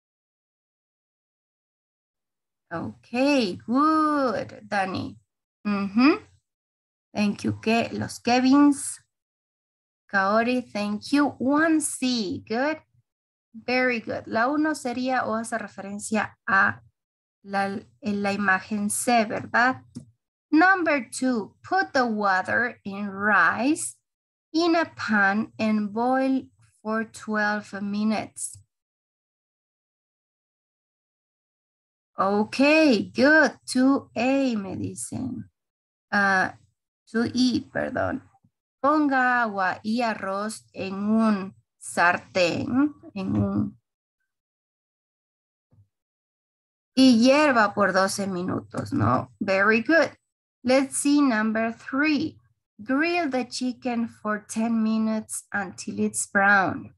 Okay, good, Dani. Mm-hmm. Thank you, Ke los Kevins. Kaori, thank you. One C, good. Very good. La uno sería o hace referencia a la, en la imagen C, ¿verdad? Number two, put the water in rice in a pan and boil for twelve minutes. Okay, good. two A me dicen. Uh, two E, perdón. Ponga agua y arroz en un sartén, en un Y hierva por doce minutos, ¿no? Very good. Let's see number three. Grill the chicken for ten minutes until it's brown.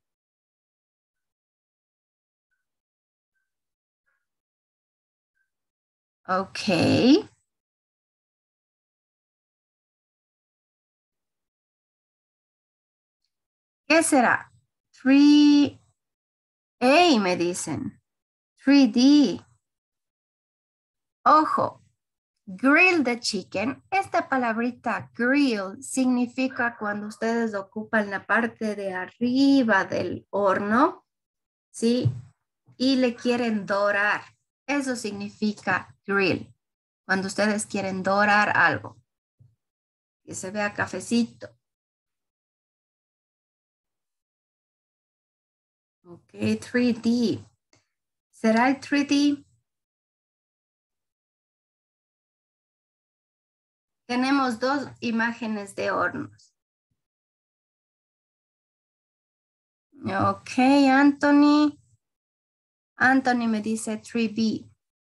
Okay. ¿Qué será? three A me dicen. three D. Ojo. Grill the chicken. Esta palabrita grill significa cuando ustedes ocupan la parte de arriba del horno, ¿sí? Y le quieren dorar. Eso significa grill. Cuando ustedes quieren dorar algo. Que se vea cafecito. Ok, three D. ¿Será el three D? Tenemos dos imágenes de hornos. Ok, Anthony. Anthony me dice three B.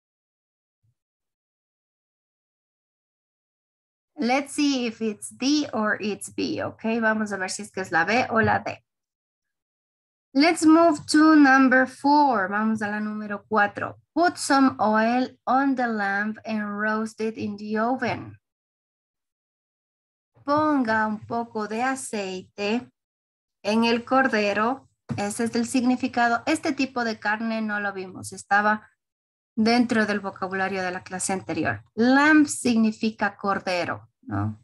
Let's see if it's D or it's B. Ok, vamos a ver si es que es la B o la D. Let's move to number four. Vamos a la número cuatro. Put some oil on the lamp and roast it in the oven. Ponga un poco de aceite en el cordero. Ese es el significado. Este tipo de carne no lo vimos. Estaba dentro del vocabulario de la clase anterior. Lamb significa cordero, ¿no?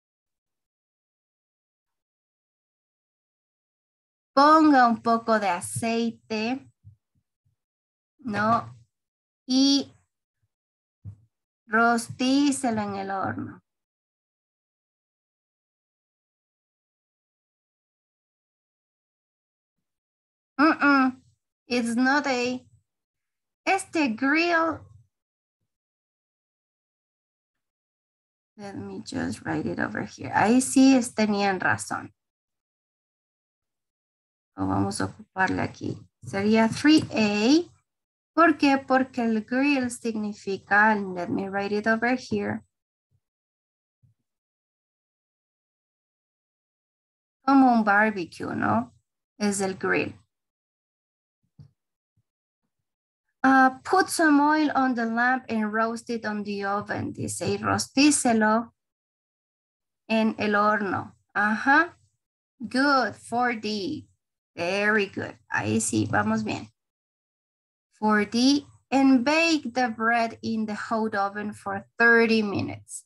Ponga un poco de aceite, ¿no? Y rostícelo en el horno. Mm-mm. It's not a... Este grill... Let me just write it over here. Ahí sí tenían razón. O vamos a ocuparle aquí. Sería three A. ¿Por qué? Porque el grill significa, let me write it over here. Como un barbecue, ¿no? Es el grill. Uh, put some oil on the lamp and roast it on the oven. Dice, y rostícelo en el horno. Ajá. Good. four D. Very good. Ahí sí, vamos bien. four D. And bake the bread in the hot oven for thirty minutes.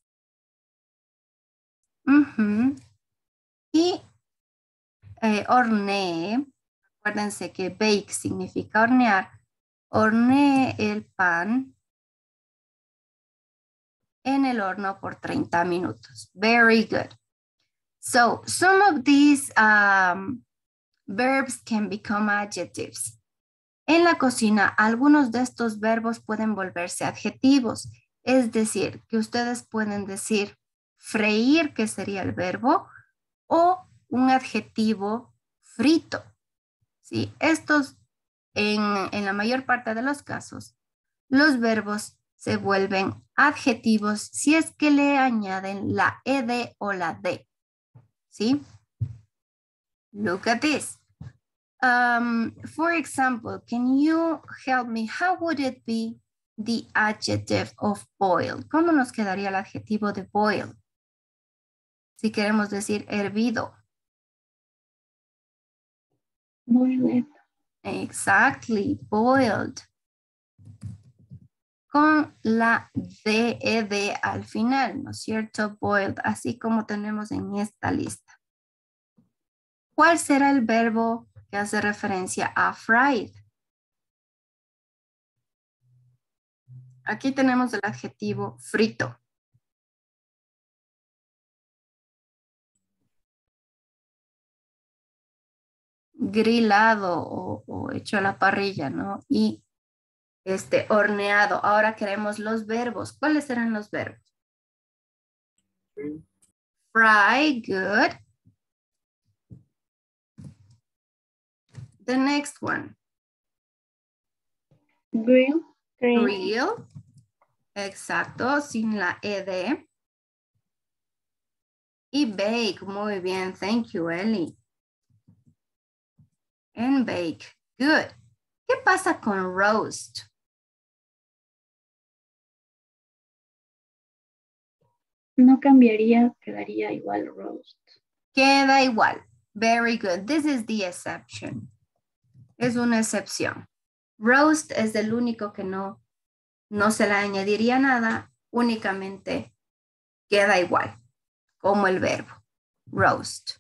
Uh-huh. Y eh, horneé. Acuérdense que bake significa hornear. Horneé el pan en el horno por treinta minutos. Very good. So, some of these um, verbs can become adjectives. En la cocina, algunos de estos verbos pueden volverse adjetivos. Es decir, que ustedes pueden decir freír, que sería el verbo, o un adjetivo frito. ¿Sí? Estos, en, en la mayor parte de los casos, los verbos se vuelven adjetivos si es que le añaden la ed o la d. ¿Sí? Look at this. Um, for example, can you help me? How would it be the adjective of boil? ¿Cómo nos quedaría el adjetivo de boil? Si queremos decir hervido. Boiled. Exactly, boiled. Con la D E D al final, ¿no es cierto? Boiled, así como tenemos en esta lista. ¿Cuál será el verbo que hace referencia a fried? Aquí tenemos el adjetivo frito. Grilado o, o hecho a la parrilla, ¿no? Y este horneado. Ahora queremos los verbos. ¿Cuáles serán los verbos? Fry, good. The next one. Grill, Grill. Grill. Exacto, sin la ed. Y bake, muy bien. Thank you, Ellie. And bake. Good. ¿Qué pasa con roast? No cambiaría, quedaría igual roast. Queda igual. Very good. This is the exception. Es una excepción. Roast es el único que no, no se le añadiría nada, únicamente queda igual, como el verbo. Roast.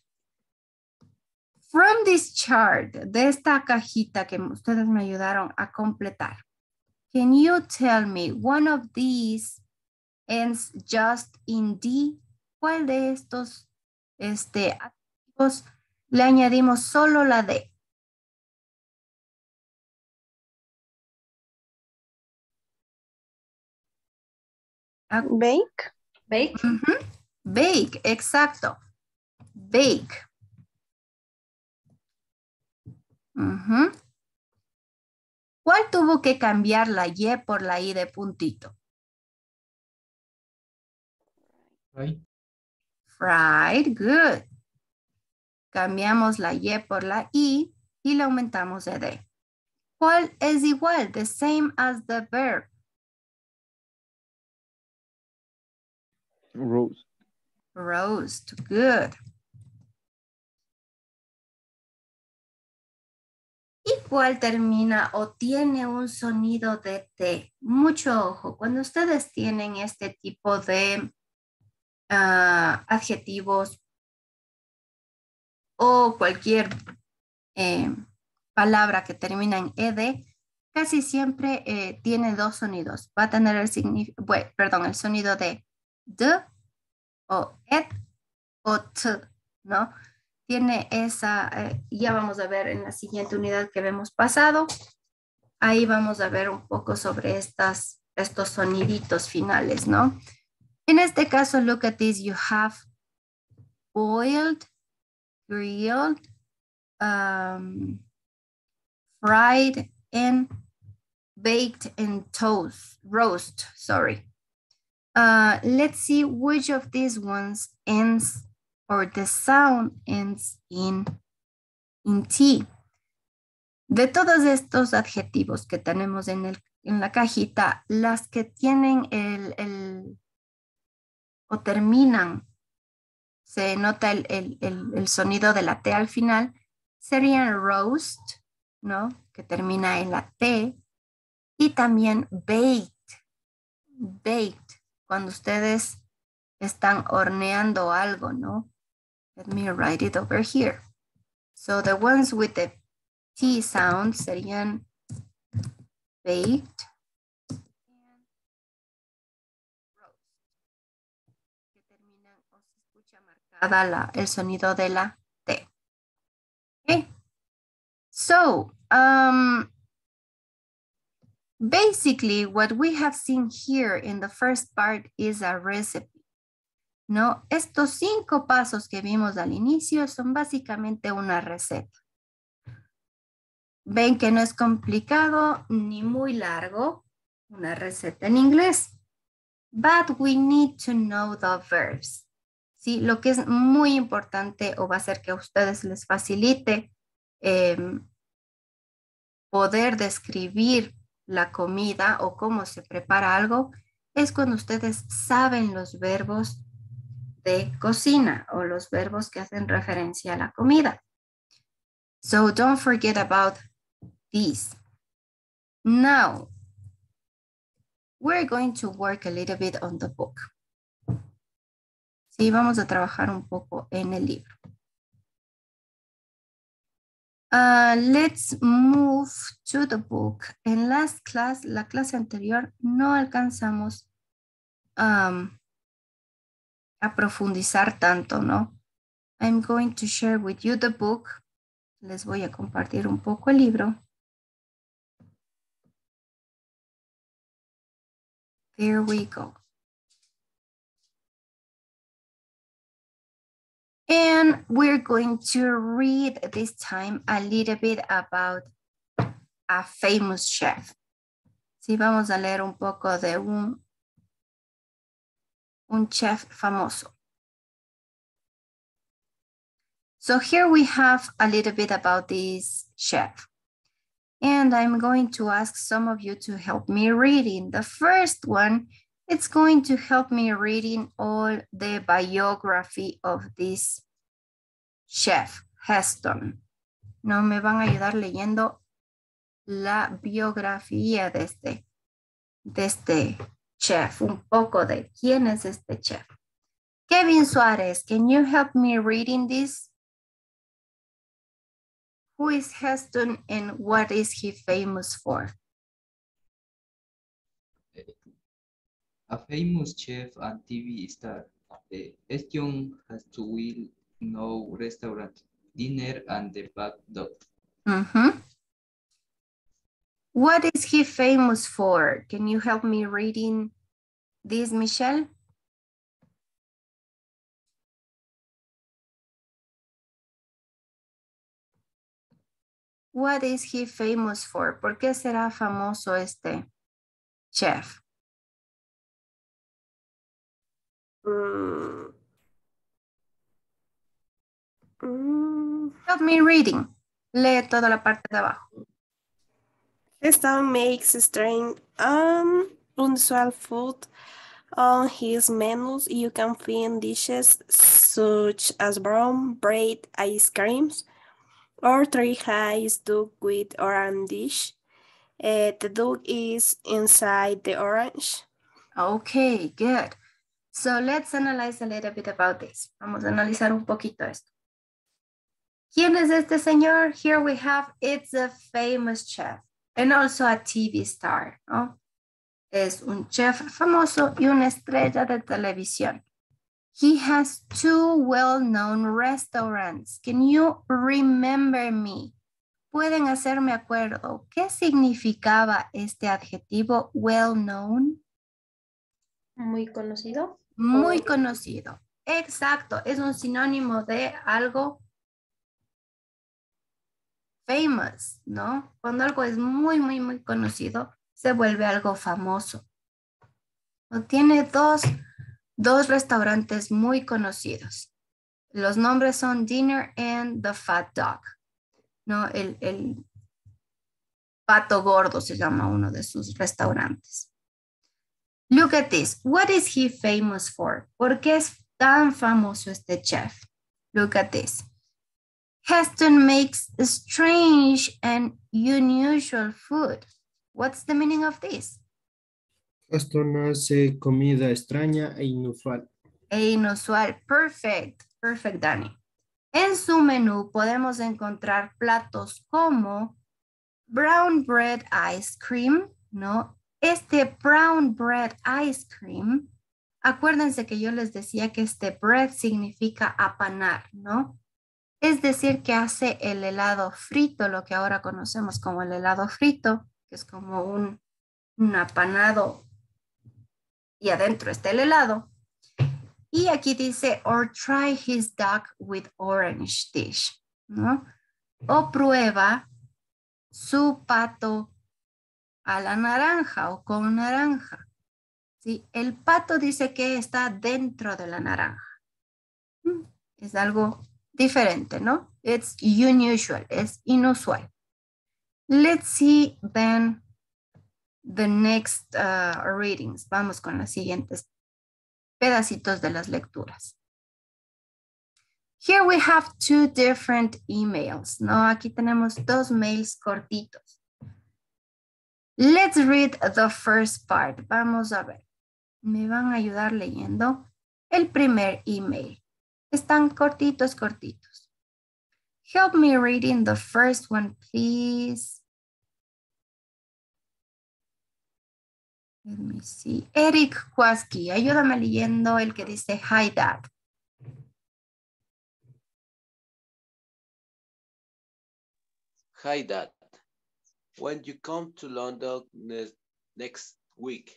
From this chart, de esta cajita que ustedes me ayudaron a completar, can you tell me one of these ends just in D? ¿Cuál de estos este, adjetivos le añadimos solo la D? Ah, Bake. Bake. Ujú. Bake, exacto. Bake. Ujú. ¿Cuál tuvo que cambiar la Y por la I de puntito? Right. Fried, good. Cambiamos la Y por la I y le aumentamos de D. ¿Cuál es igual? The same as the verb. Roast. Roast, good. ¿Y cuál termina o tiene un sonido de T? Mucho ojo, cuando ustedes tienen este tipo de uh, adjetivos o cualquier eh, palabra que termina en ed, casi siempre eh, tiene dos sonidos. Va a tener el, bueno, perdón, el sonido de d o et o t, ¿no? Tiene esa, eh, ya vamos a ver en la siguiente unidad que vemos pasado. Ahí vamos a ver un poco sobre estas, estos soniditos finales, ¿no? En este caso, look at this, you have boiled, grilled, um, fried, and baked and toast, roast, sorry. Uh, let's see which of these ones ends or the sound ends in, in T. De todos estos adjetivos que tenemos en, el, en la cajita, las que tienen el, el o terminan, se nota el, el, el, el sonido de la T al final, serían roast, ¿no? Que termina en la T, y también baked, baked, cuando ustedes están horneando algo, ¿no? Let me write it over here. So the ones with the T sound serían baked and roast, que terminan o se escucha marcada la, el sonido de la T. Okay. So, um, basically what we have seen here in the first part is a recipe. ¿No? Estos cinco pasos que vimos al inicio son básicamente una receta. Ven que no es complicado ni muy largo, una receta en inglés. But we need to know the verbs. ¿Sí? Lo que es muy importante o va a hacer que a ustedes les facilite eh, poder describir la comida o cómo se prepara algo es cuando ustedes saben los verbos de cocina o los verbos que hacen referencia a la comida. So don't forget about these. Now, we're going to work a little bit on the book. Sí, vamos a trabajar un poco en el libro. Uh, let's move to the book. En last class, la clase anterior, no alcanzamos um, a profundizar tanto, ¿no? I'm going to share with you the book. Les voy a compartir un poco el libro. There we go. And we're going to read this time a little bit about a famous chef. Sí, vamos a leer un poco de un, un chef famoso. So here we have a little bit about this chef. And I'm going to ask some of you to help me reading. The first one, it's going to help me reading all the biography of this chef, Heston. No me van a ayudar leyendo la biografía de este, de este chef, un poco de quién es este chef. Kevin Suarez, can you help me reading this? Who is Heston and what is he famous for? A famous chef and T V star. The Heston has to will know restaurant, dinner, and the back dog. Mm-hmm. What is he famous for? Can you help me reading this, Michelle? What is he famous for? ¿Por qué será famoso este chef? Mm. Mm. Help me reading. Lee toda la parte de abajo. Heston makes strange, um, unusual food. On his menus, you can find dishes such as brown bread ice creams or three eyes duck with orange dish. Uh, the duck is inside the orange. Okay, good. So let's analyze a little bit about this. Vamos a analizar un poquito esto. ¿Quién es este señor? Here we have, it's a famous chef and also a T V star, ¿no? Es un chef famoso y una estrella de televisión. He has two well-known restaurants. Can you remember me? ¿Pueden hacerme acuerdo? ¿Qué significaba este adjetivo well-known? Muy conocido. Muy conocido. Exacto, es un sinónimo de algo famous, ¿no? Cuando algo es muy, muy, muy conocido, se vuelve algo famoso. Tiene dos, dos restaurantes muy conocidos. Los nombres son Dinner and the Fat Dog, ¿no? El, el pato gordo se llama uno de sus restaurantes. Look at this. What is he famous for? ¿Por qué es tan famoso este chef? Look at this. Heston makes strange and unusual food. What's the meaning of this? Heston hace comida extraña e inusual. E inusual. Perfect. Perfect, Dani. En su menú podemos encontrar platos como brown bread ice cream, ¿no? Este brown bread ice cream, acuérdense que yo les decía que este bread significa apanar, ¿no? Es decir, que hace el helado frito, lo que ahora conocemos como el helado frito, que es como un, un apanado y adentro está el helado. Y aquí dice, or try his duck with orange dish, ¿no? O prueba su pato a la naranja o con naranja. ¿Sí? El pato dice que está dentro de la naranja. Es algo diferente, ¿no? It's unusual, es inusual. Let's see then the next uh, readings. Vamos con los siguientes pedacitos de las lecturas. Here we have two different emails, ¿no? Aquí tenemos dos mails cortitos. Let's read the first part. Vamos a ver. Me van a ayudar leyendo el primer email. Están cortitos, cortitos. Help me reading the first one, please. Let me see. Eric Kwaski, ayúdame leyendo el que dice hi dad. Hi dad. When you come to London ne next week,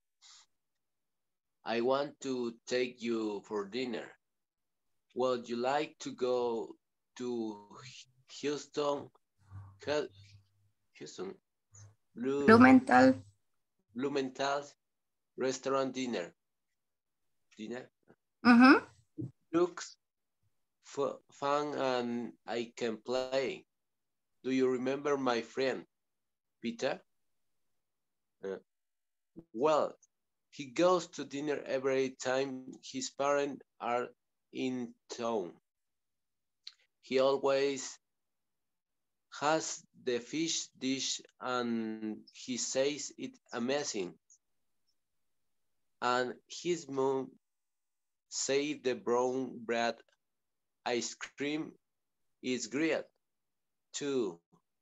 I want to take you for dinner. Would you like to go to Houston? Houston? Blue, Blumenthal. Blumenthal's restaurant dinner. Dinner? Mm-hmm. Looks fun and I can play. Do you remember my friend, Peter? Uh, well, he goes to dinner every time his parents are in town. He always has the fish dish and he says it's amazing. And his mom says the brown bread ice cream is great too.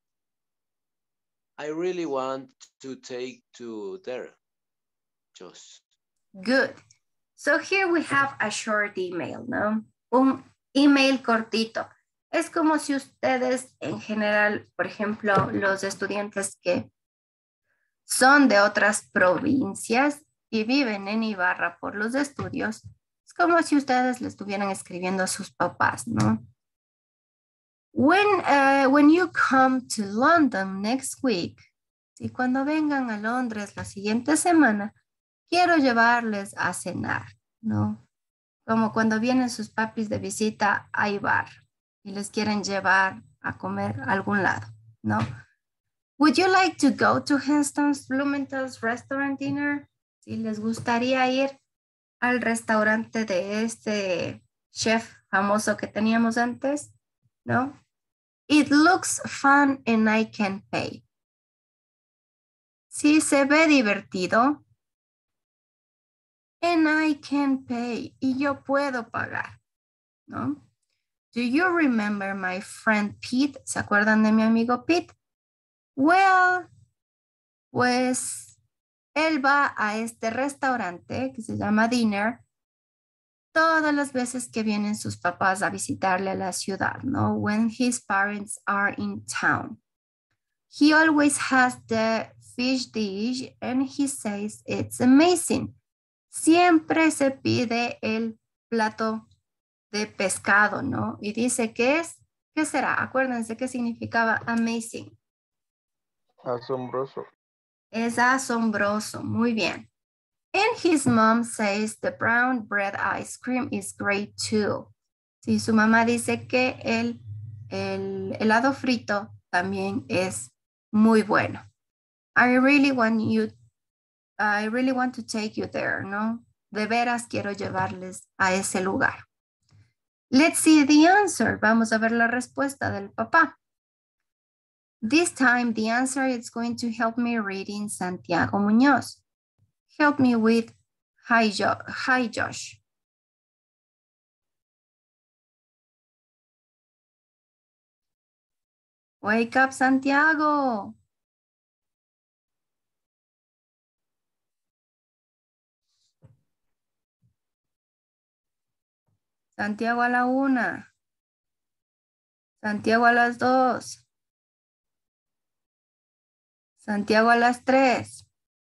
I really want to take to there. Just. Good. So here we have a short email, ¿no? Un email cortito. Es como si ustedes en general, por ejemplo, los estudiantes que son de otras provincias y viven en Ibarra por los estudios, es como si ustedes le estuvieran escribiendo a sus papás, ¿no? When, uh, when you come to London next week, y cuando vengan a Londres la siguiente semana, quiero llevarles a cenar, ¿no? Como cuando vienen sus papis de visita a Ibarra y les quieren llevar a comer a algún lado, ¿no? Would you like to go to Heston's Blumenthal's restaurant dinner? Si les gustaría ir al restaurante de este chef famoso que teníamos antes, ¿no? It looks fun and I can pay. Sí, se ve divertido. And I can pay. Y yo puedo pagar, ¿no? Do you remember my friend Pete? ¿Se acuerdan de mi amigo Pete? Well, pues él va a este restaurante que se llama Dinner todas las veces que vienen sus papás a visitarle a la ciudad, ¿no? When his parents are in town. He always has the fish dish and he says it's amazing. Siempre se pide el plato de pescado, ¿no? Y dice que es, ¿qué será? Acuérdense qué significaba amazing. Asombroso. Es asombroso, muy bien. And his mom says the brown bread ice cream is great too. Sí, su mamá dice que el, el helado frito también es muy bueno. I really want you, I really want to take you there, ¿no? De veras quiero llevarles a ese lugar. Let's see the answer. Vamos a ver la respuesta del papá. This time the answer is going to help me reading Santiago Muñoz. Help me with hi, jo hi Josh. Wake up, Santiago. Santiago a la una. Santiago a las dos. Santiago a las tres.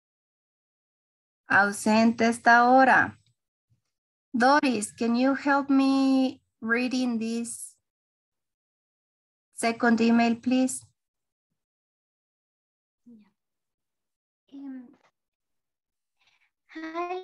Ausente esta hora. Doris, can you help me reading this second email, please? Um, hi.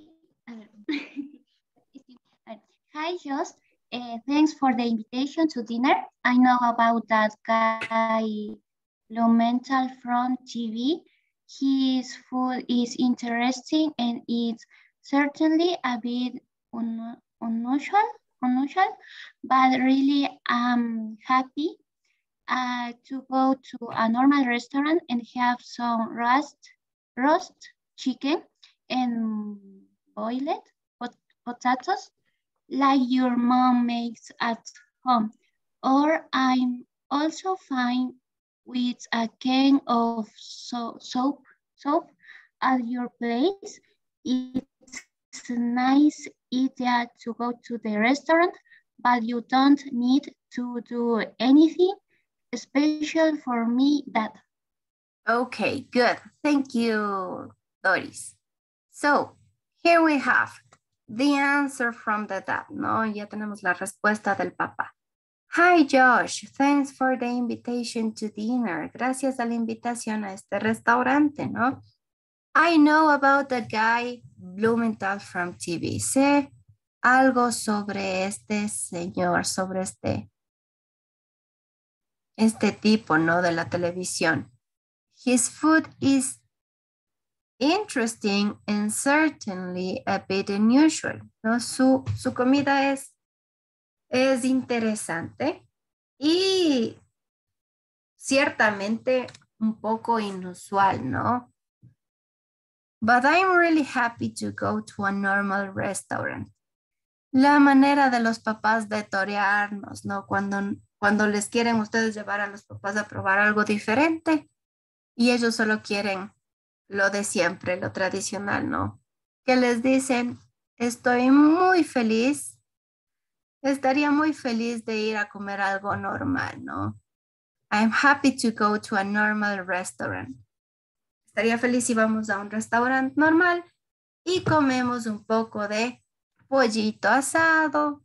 Hi, Josh. Uh, thanks for the invitation to dinner. I know about that guy, Blumenthal from T V. His food is interesting and it's certainly a bit un unusual, unusual, but really I'm happy uh, to go to a normal restaurant and have some roast, roast chicken and boiled pot potatoes like your mom makes at home. Or I'm also fine with a can of so soap, soap at your place. It's a nice idea to go to the restaurant, but you don't need to do anything special for me that. Okay, good. Thank you, Doris. So here we have the answer from the dad, ¿no? Ya tenemos la respuesta del papá. Hi, Josh. Thanks for the invitation to dinner. Gracias a la invitación a este restaurante, ¿no? I know about the guy Blumenthal from T V. Sé algo sobre este señor, sobre este, este tipo, ¿no? De la televisión. His food is interesting and certainly a bit unusual, ¿no? Su, su comida es, es interesante y ciertamente un poco inusual, ¿no? But I'm really happy to go to a normal restaurant. La manera de los papás de torearnos, ¿no? Cuando, cuando les quieren ustedes llevar a los papás a probar algo diferente y ellos solo quieren lo de siempre, lo tradicional, ¿no? Que les dicen, estoy muy feliz, estaría muy feliz de ir a comer algo normal, ¿no? I'm happy to go to a normal restaurant. Estaría feliz si vamos a un restaurante normal y comemos un poco de pollito asado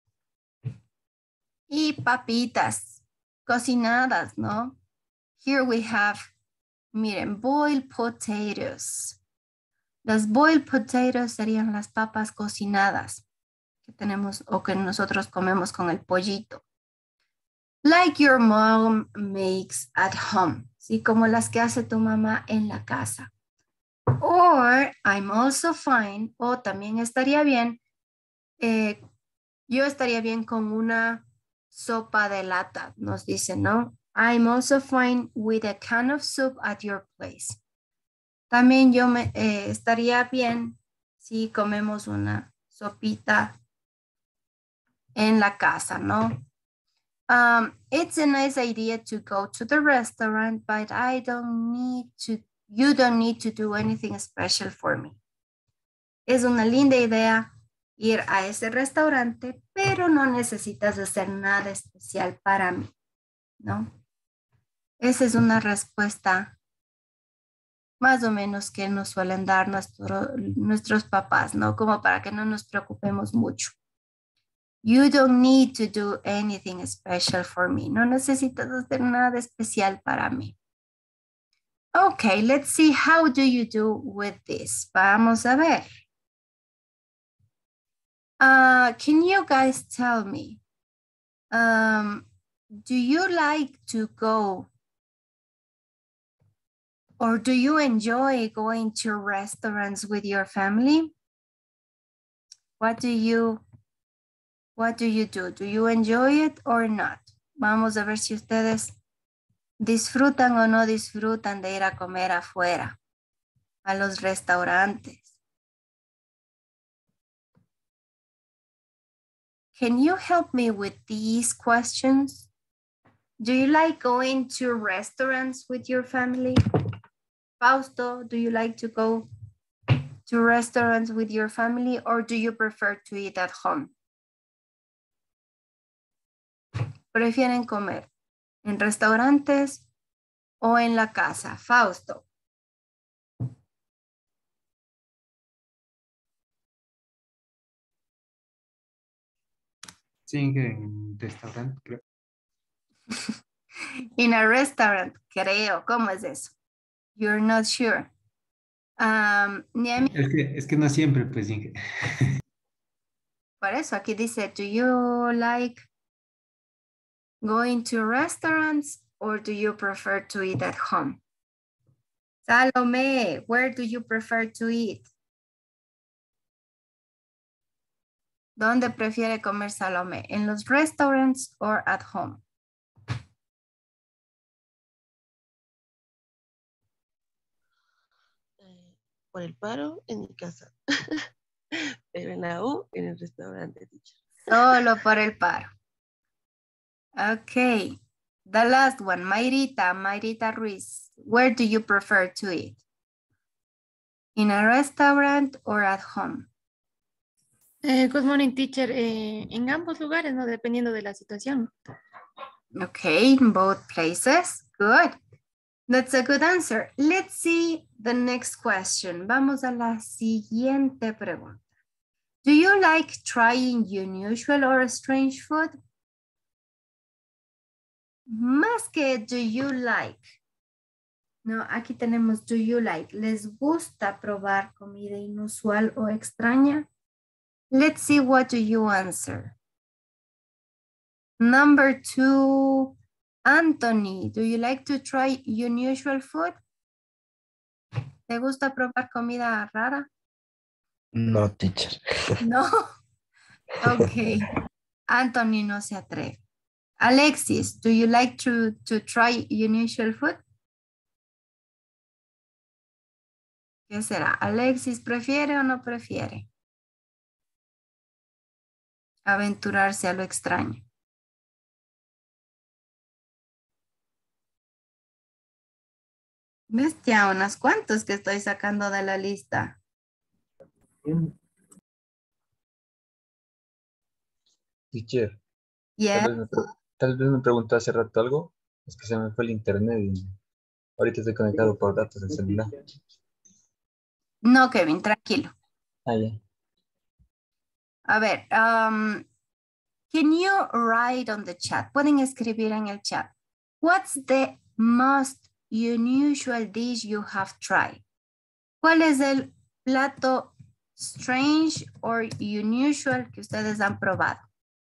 y papitas cocinadas, ¿no? Here we have, miren, boiled potatoes. Las boiled potatoes serían las papas cocinadas que tenemos o que nosotros comemos con el pollito. Like your mom makes at home. Sí, como las que hace tu mamá en la casa. Or I'm also fine, o también estaría bien, eh, yo estaría bien con una sopa de lata, nos dice, ¿no? I'm also fine with a can of soup at your place. También yo me, eh, estaría bien si comemos una sopita en la casa, ¿no? Um, it's a nice idea to go to the restaurant, but I don't need to, you don't need to do anything special for me. Es una linda idea ir a ese restaurante, pero no necesitas hacer nada especial para mí, ¿no? Esa es una respuesta más o menos que nos suelen dar nuestro, nuestros papás, ¿no? Como para que no nos preocupemos mucho. You don't need to do anything special for me. No necesitas hacer nada especial para mí. Okay, let's see how do you do with this. Vamos a ver. Uh, can you guys tell me, um, do you like to go or do you enjoy going to restaurants with your family? What do you What do you do? Do you enjoy it or not? Vamos a ver si ustedes disfrutan o no disfrutan de ir a comer afuera, a los restaurantes. Can you help me with these questions? Do you like going to restaurants with your family? Fausto, do you like to go to restaurants with your family or do you prefer to eat at home? ¿Prefieren comer en restaurantes o en la casa? Fausto. Sí, en restaurante, creo. In a restaurant, creo. ¿Cómo es eso? You're not sure. Um, Niemi, Es que, es que no siempre, pues, Inge. por eso aquí dice, do you like going to restaurants or do you prefer to eat at home? Salome, where do you prefer to eat? ¿Dónde prefiere comer Salome? ¿En los restaurants or at home? Eh, por el paro, en mi casa. Pero en la U, en el restaurante, teacher. Solo por el paro. Okay. The last one, Mayrita, Mayrita Ruiz. Where do you prefer to eat? In a restaurant or at home? Eh, good morning, teacher. Eh, en ambos lugares, ¿no? Dependiendo de la situación. Okay, in both places. Good. That's a good answer. Let's see the next question. Vamos a la siguiente pregunta. Do you like trying unusual or strange food? Más que do you like. No, aquí tenemos do you like. ¿Les gusta probar comida inusual o extraña? Let's see what do you answer. Number two, Anthony, do you like to try unusual food? ¿Te gusta probar comida rara? No, teacher. No. Okay. Anthony no se atreve. Alexis, do you like to, to try unusual food? ¿Qué será? Alexis, ¿prefiere o no prefiere? Aventurarse a lo extraño. Bestia, unos cuantos que estoy sacando de la lista. Teacher, Yeah. tal vez, me, pre- tal vez me preguntó hace rato algo, es que se me fue el internet y ahorita estoy conectado por datos del celular. No, Kevin, tranquilo. Ah, ya. A ver, um, can you write on the chat? Pueden escribir en el chat. What's the most unusual dish you have tried? ¿Cuál es el plato strange or unusual que ustedes han probado?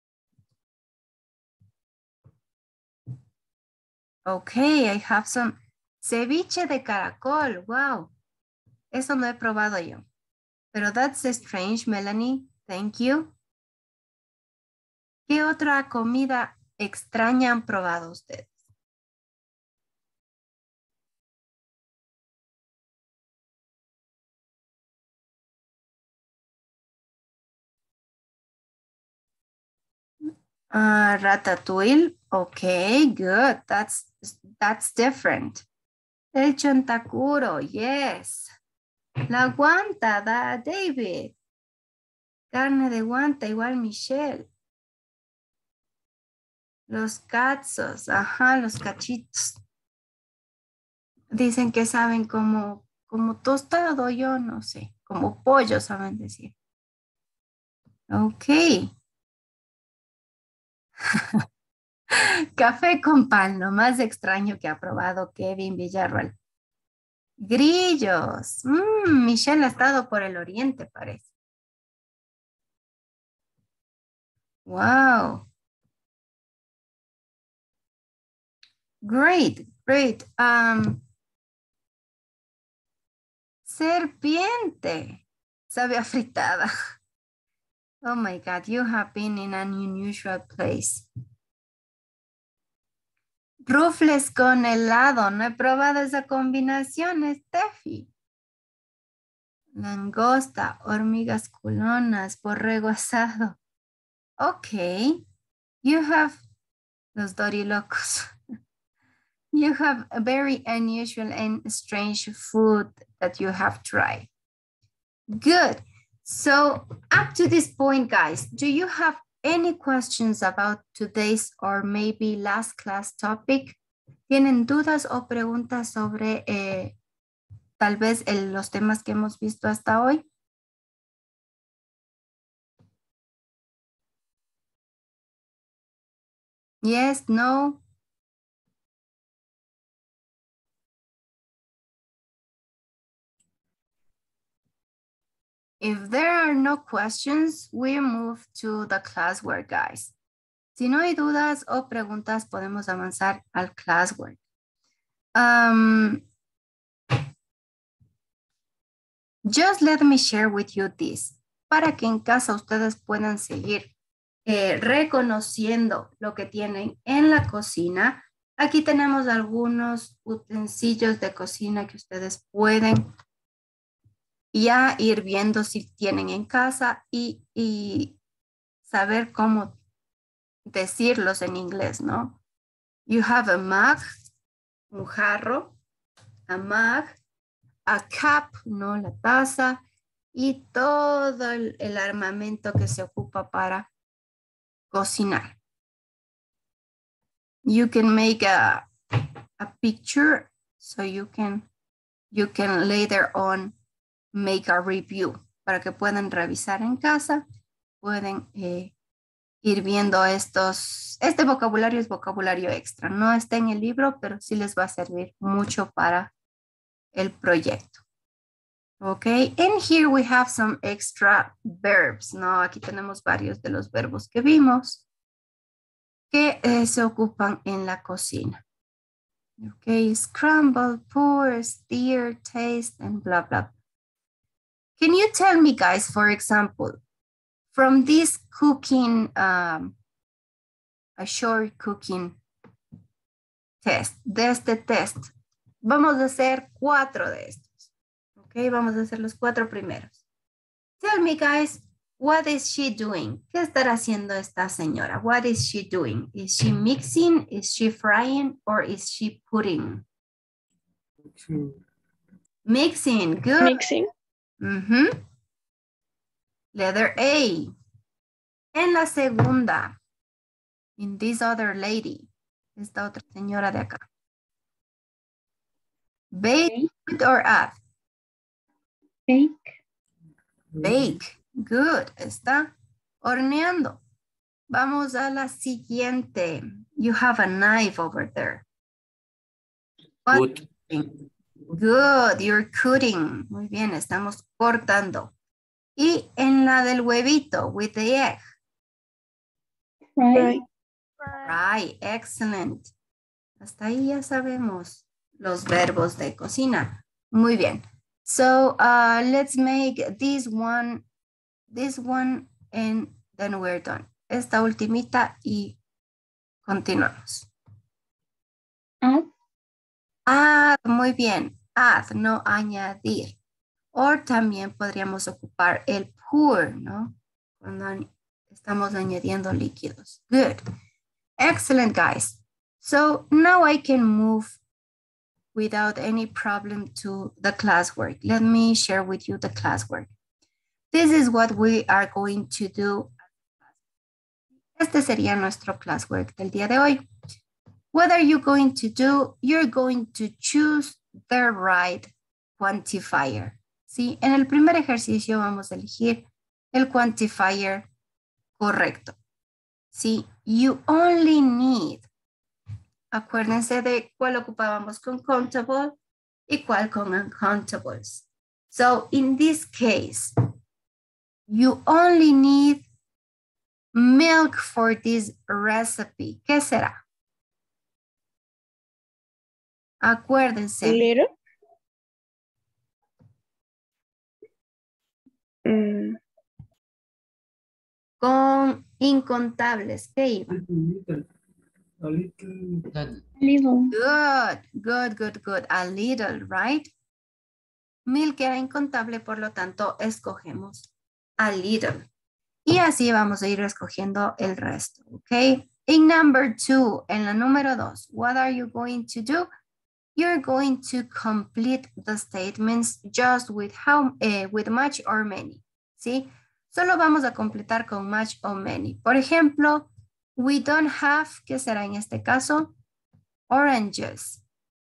Okay, I have some ceviche de caracol. Wow. Eso no he probado yo. Pero that's strange, Melanie. Thank you. ¿Qué otra comida extraña han probado ustedes? Uh, ratatouille. Okay, good. That's, that's different. El chontacuro, yes. La guanta, da David. Carne de guanta, igual Michelle. Los cazos, ajá, los cachitos. Dicen que saben como, como tostado, yo no sé. Como pollo, saben decir. Ok. Café con pan, lo más extraño que ha probado Kevin Villarroel. Grillos. Mm, Michelle ha estado por el oriente, parece. Wow. Great, great. Um, serpiente. Sabe a fritada. Oh my God, you have been in an unusual place. Rufles con helado. No he probado esa combinación, Steffi. Langosta, hormigas culonas, borrego asado. Okay. You have los dorilocos. You have a very unusual and strange food that you have tried. Good. So up to this point, guys, do you have any questions about today's or maybe last class topic? ¿Tienen dudas o preguntas sobre eh, tal vez el, los temas que hemos visto hasta hoy? Yes, no. If there are no questions, we move to the classwork, guys. Si no hay dudas o preguntas, podemos avanzar al classwork. Um, just let me share with you this, para que en casa ustedes puedan seguir eh, reconociendo lo que tienen en la cocina. Aquí tenemos algunos utensilios de cocina que ustedes pueden ya ir viendo si tienen en casa y, y saber cómo decirlos en inglés, ¿no? You have a mug, un jarro, a mug, a cup, ¿no? La taza y todo el, el armamento que se ocupa para cocinar. You can make a, a picture so you can, you can later on make a review para que puedan revisar en casa, pueden eh, ir viendo estos, este vocabulario es vocabulario extra, no está en el libro, pero sí les va a servir mucho para el proyecto. Okay, and here we have some extra verbs, ¿no? Aquí tenemos varios de los verbos que vimos que eh, se ocupan en la cocina. Okay, scramble, pour, stir, taste, and blah, blah. Can you tell me, guys, for example, from this cooking, um, a short cooking test, de este test, vamos a hacer cuatro de estos. Ok, vamos a hacer los cuatro primeros. Tell me, guys, what is she doing? ¿Qué estará haciendo esta señora? What is she doing? Is she mixing? Is she frying? Or is she putting? Mixing, good. Mixing. Mm-hmm. Letter A. En la segunda, in this other lady, esta otra señora de acá. Bake or add? Bake. Bake. Good. Está horneando. Vamos a la siguiente. You have a knife over there. What? Good. Good. You're cutting. Muy bien. Estamos cortando. Y en la del huevito, with the egg. Fry. Fry. Excellent. Hasta ahí ya sabemos los verbos de cocina. Muy bien. So uh, let's make this one, this one, and then we're done. Esta ultimita y continuamos. Add. Add, muy bien. Add, no añadir. O también podríamos ocupar el pour, ¿no? Cuando estamos añadiendo líquidos. Good. Excellent, guys. So now I can move without any problem to the classwork. Let me share with you the classwork. This is what we are going to do. Este sería nuestro classwork del día de hoy. What are you going to do? You're going to choose the right quantifier. ¿Sí? En el primer ejercicio vamos a elegir el quantifier correcto. ¿Sí? You only need. Acuérdense de cuál ocupábamos con countable y cuál con uncountables. So in this case, you only need milk for this recipe. ¿Qué será? Acuérdense. Little. Mm. Con incontables. ¿Qué iba? A little. Little. Good, good, good, good. A little, right? Milk era incontable, por lo tanto, escogemos a little. Y así vamos a ir escogiendo el resto, ¿ok? In number two, en la número dos, what are you going to do? You're going to complete the statements just with how, uh, with much or many, ¿sí? Solo vamos a completar con much or many. Por ejemplo, we don't have, ¿qué será en este caso? Oranges.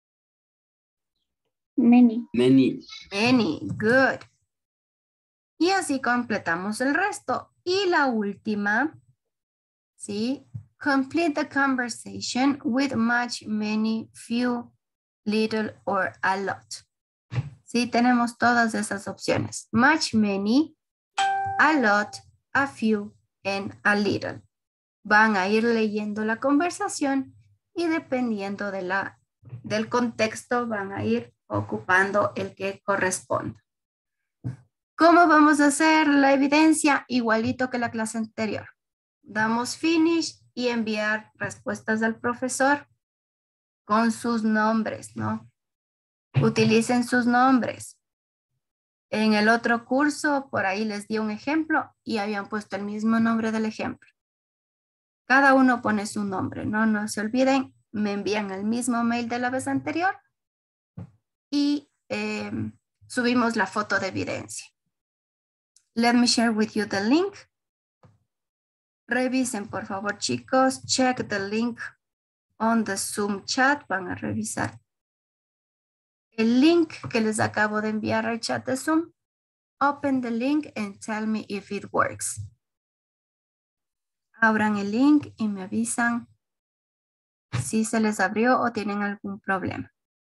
Many. Many. Many, good. Y así completamos el resto. Y la última, ¿sí? Complete the conversation with much, many, few, little, or a lot. Sí, tenemos todas esas opciones. Much, many, a lot, a few, and a little. Van a ir leyendo la conversación y dependiendo de la, del contexto van a ir ocupando el que corresponda. ¿Cómo vamos a hacer la evidencia? Igualito que la clase anterior. Damos finish y enviar respuestas al profesor con sus nombres, ¿no? Utilicen sus nombres. En el otro curso, por ahí les di un ejemplo y habían puesto el mismo nombre del ejemplo. Cada uno pone su nombre, ¿no? No se olviden, me envían el mismo mail de la vez anterior y eh, subimos la foto de evidencia. Let me share with you the link. Revisen, por favor, chicos. Check the link on the Zoom chat. Van a revisar el link que les acabo de enviar al chat de Zoom. Open the link and tell me if it works. Abran el link y me avisan si se les abrió o tienen algún problema.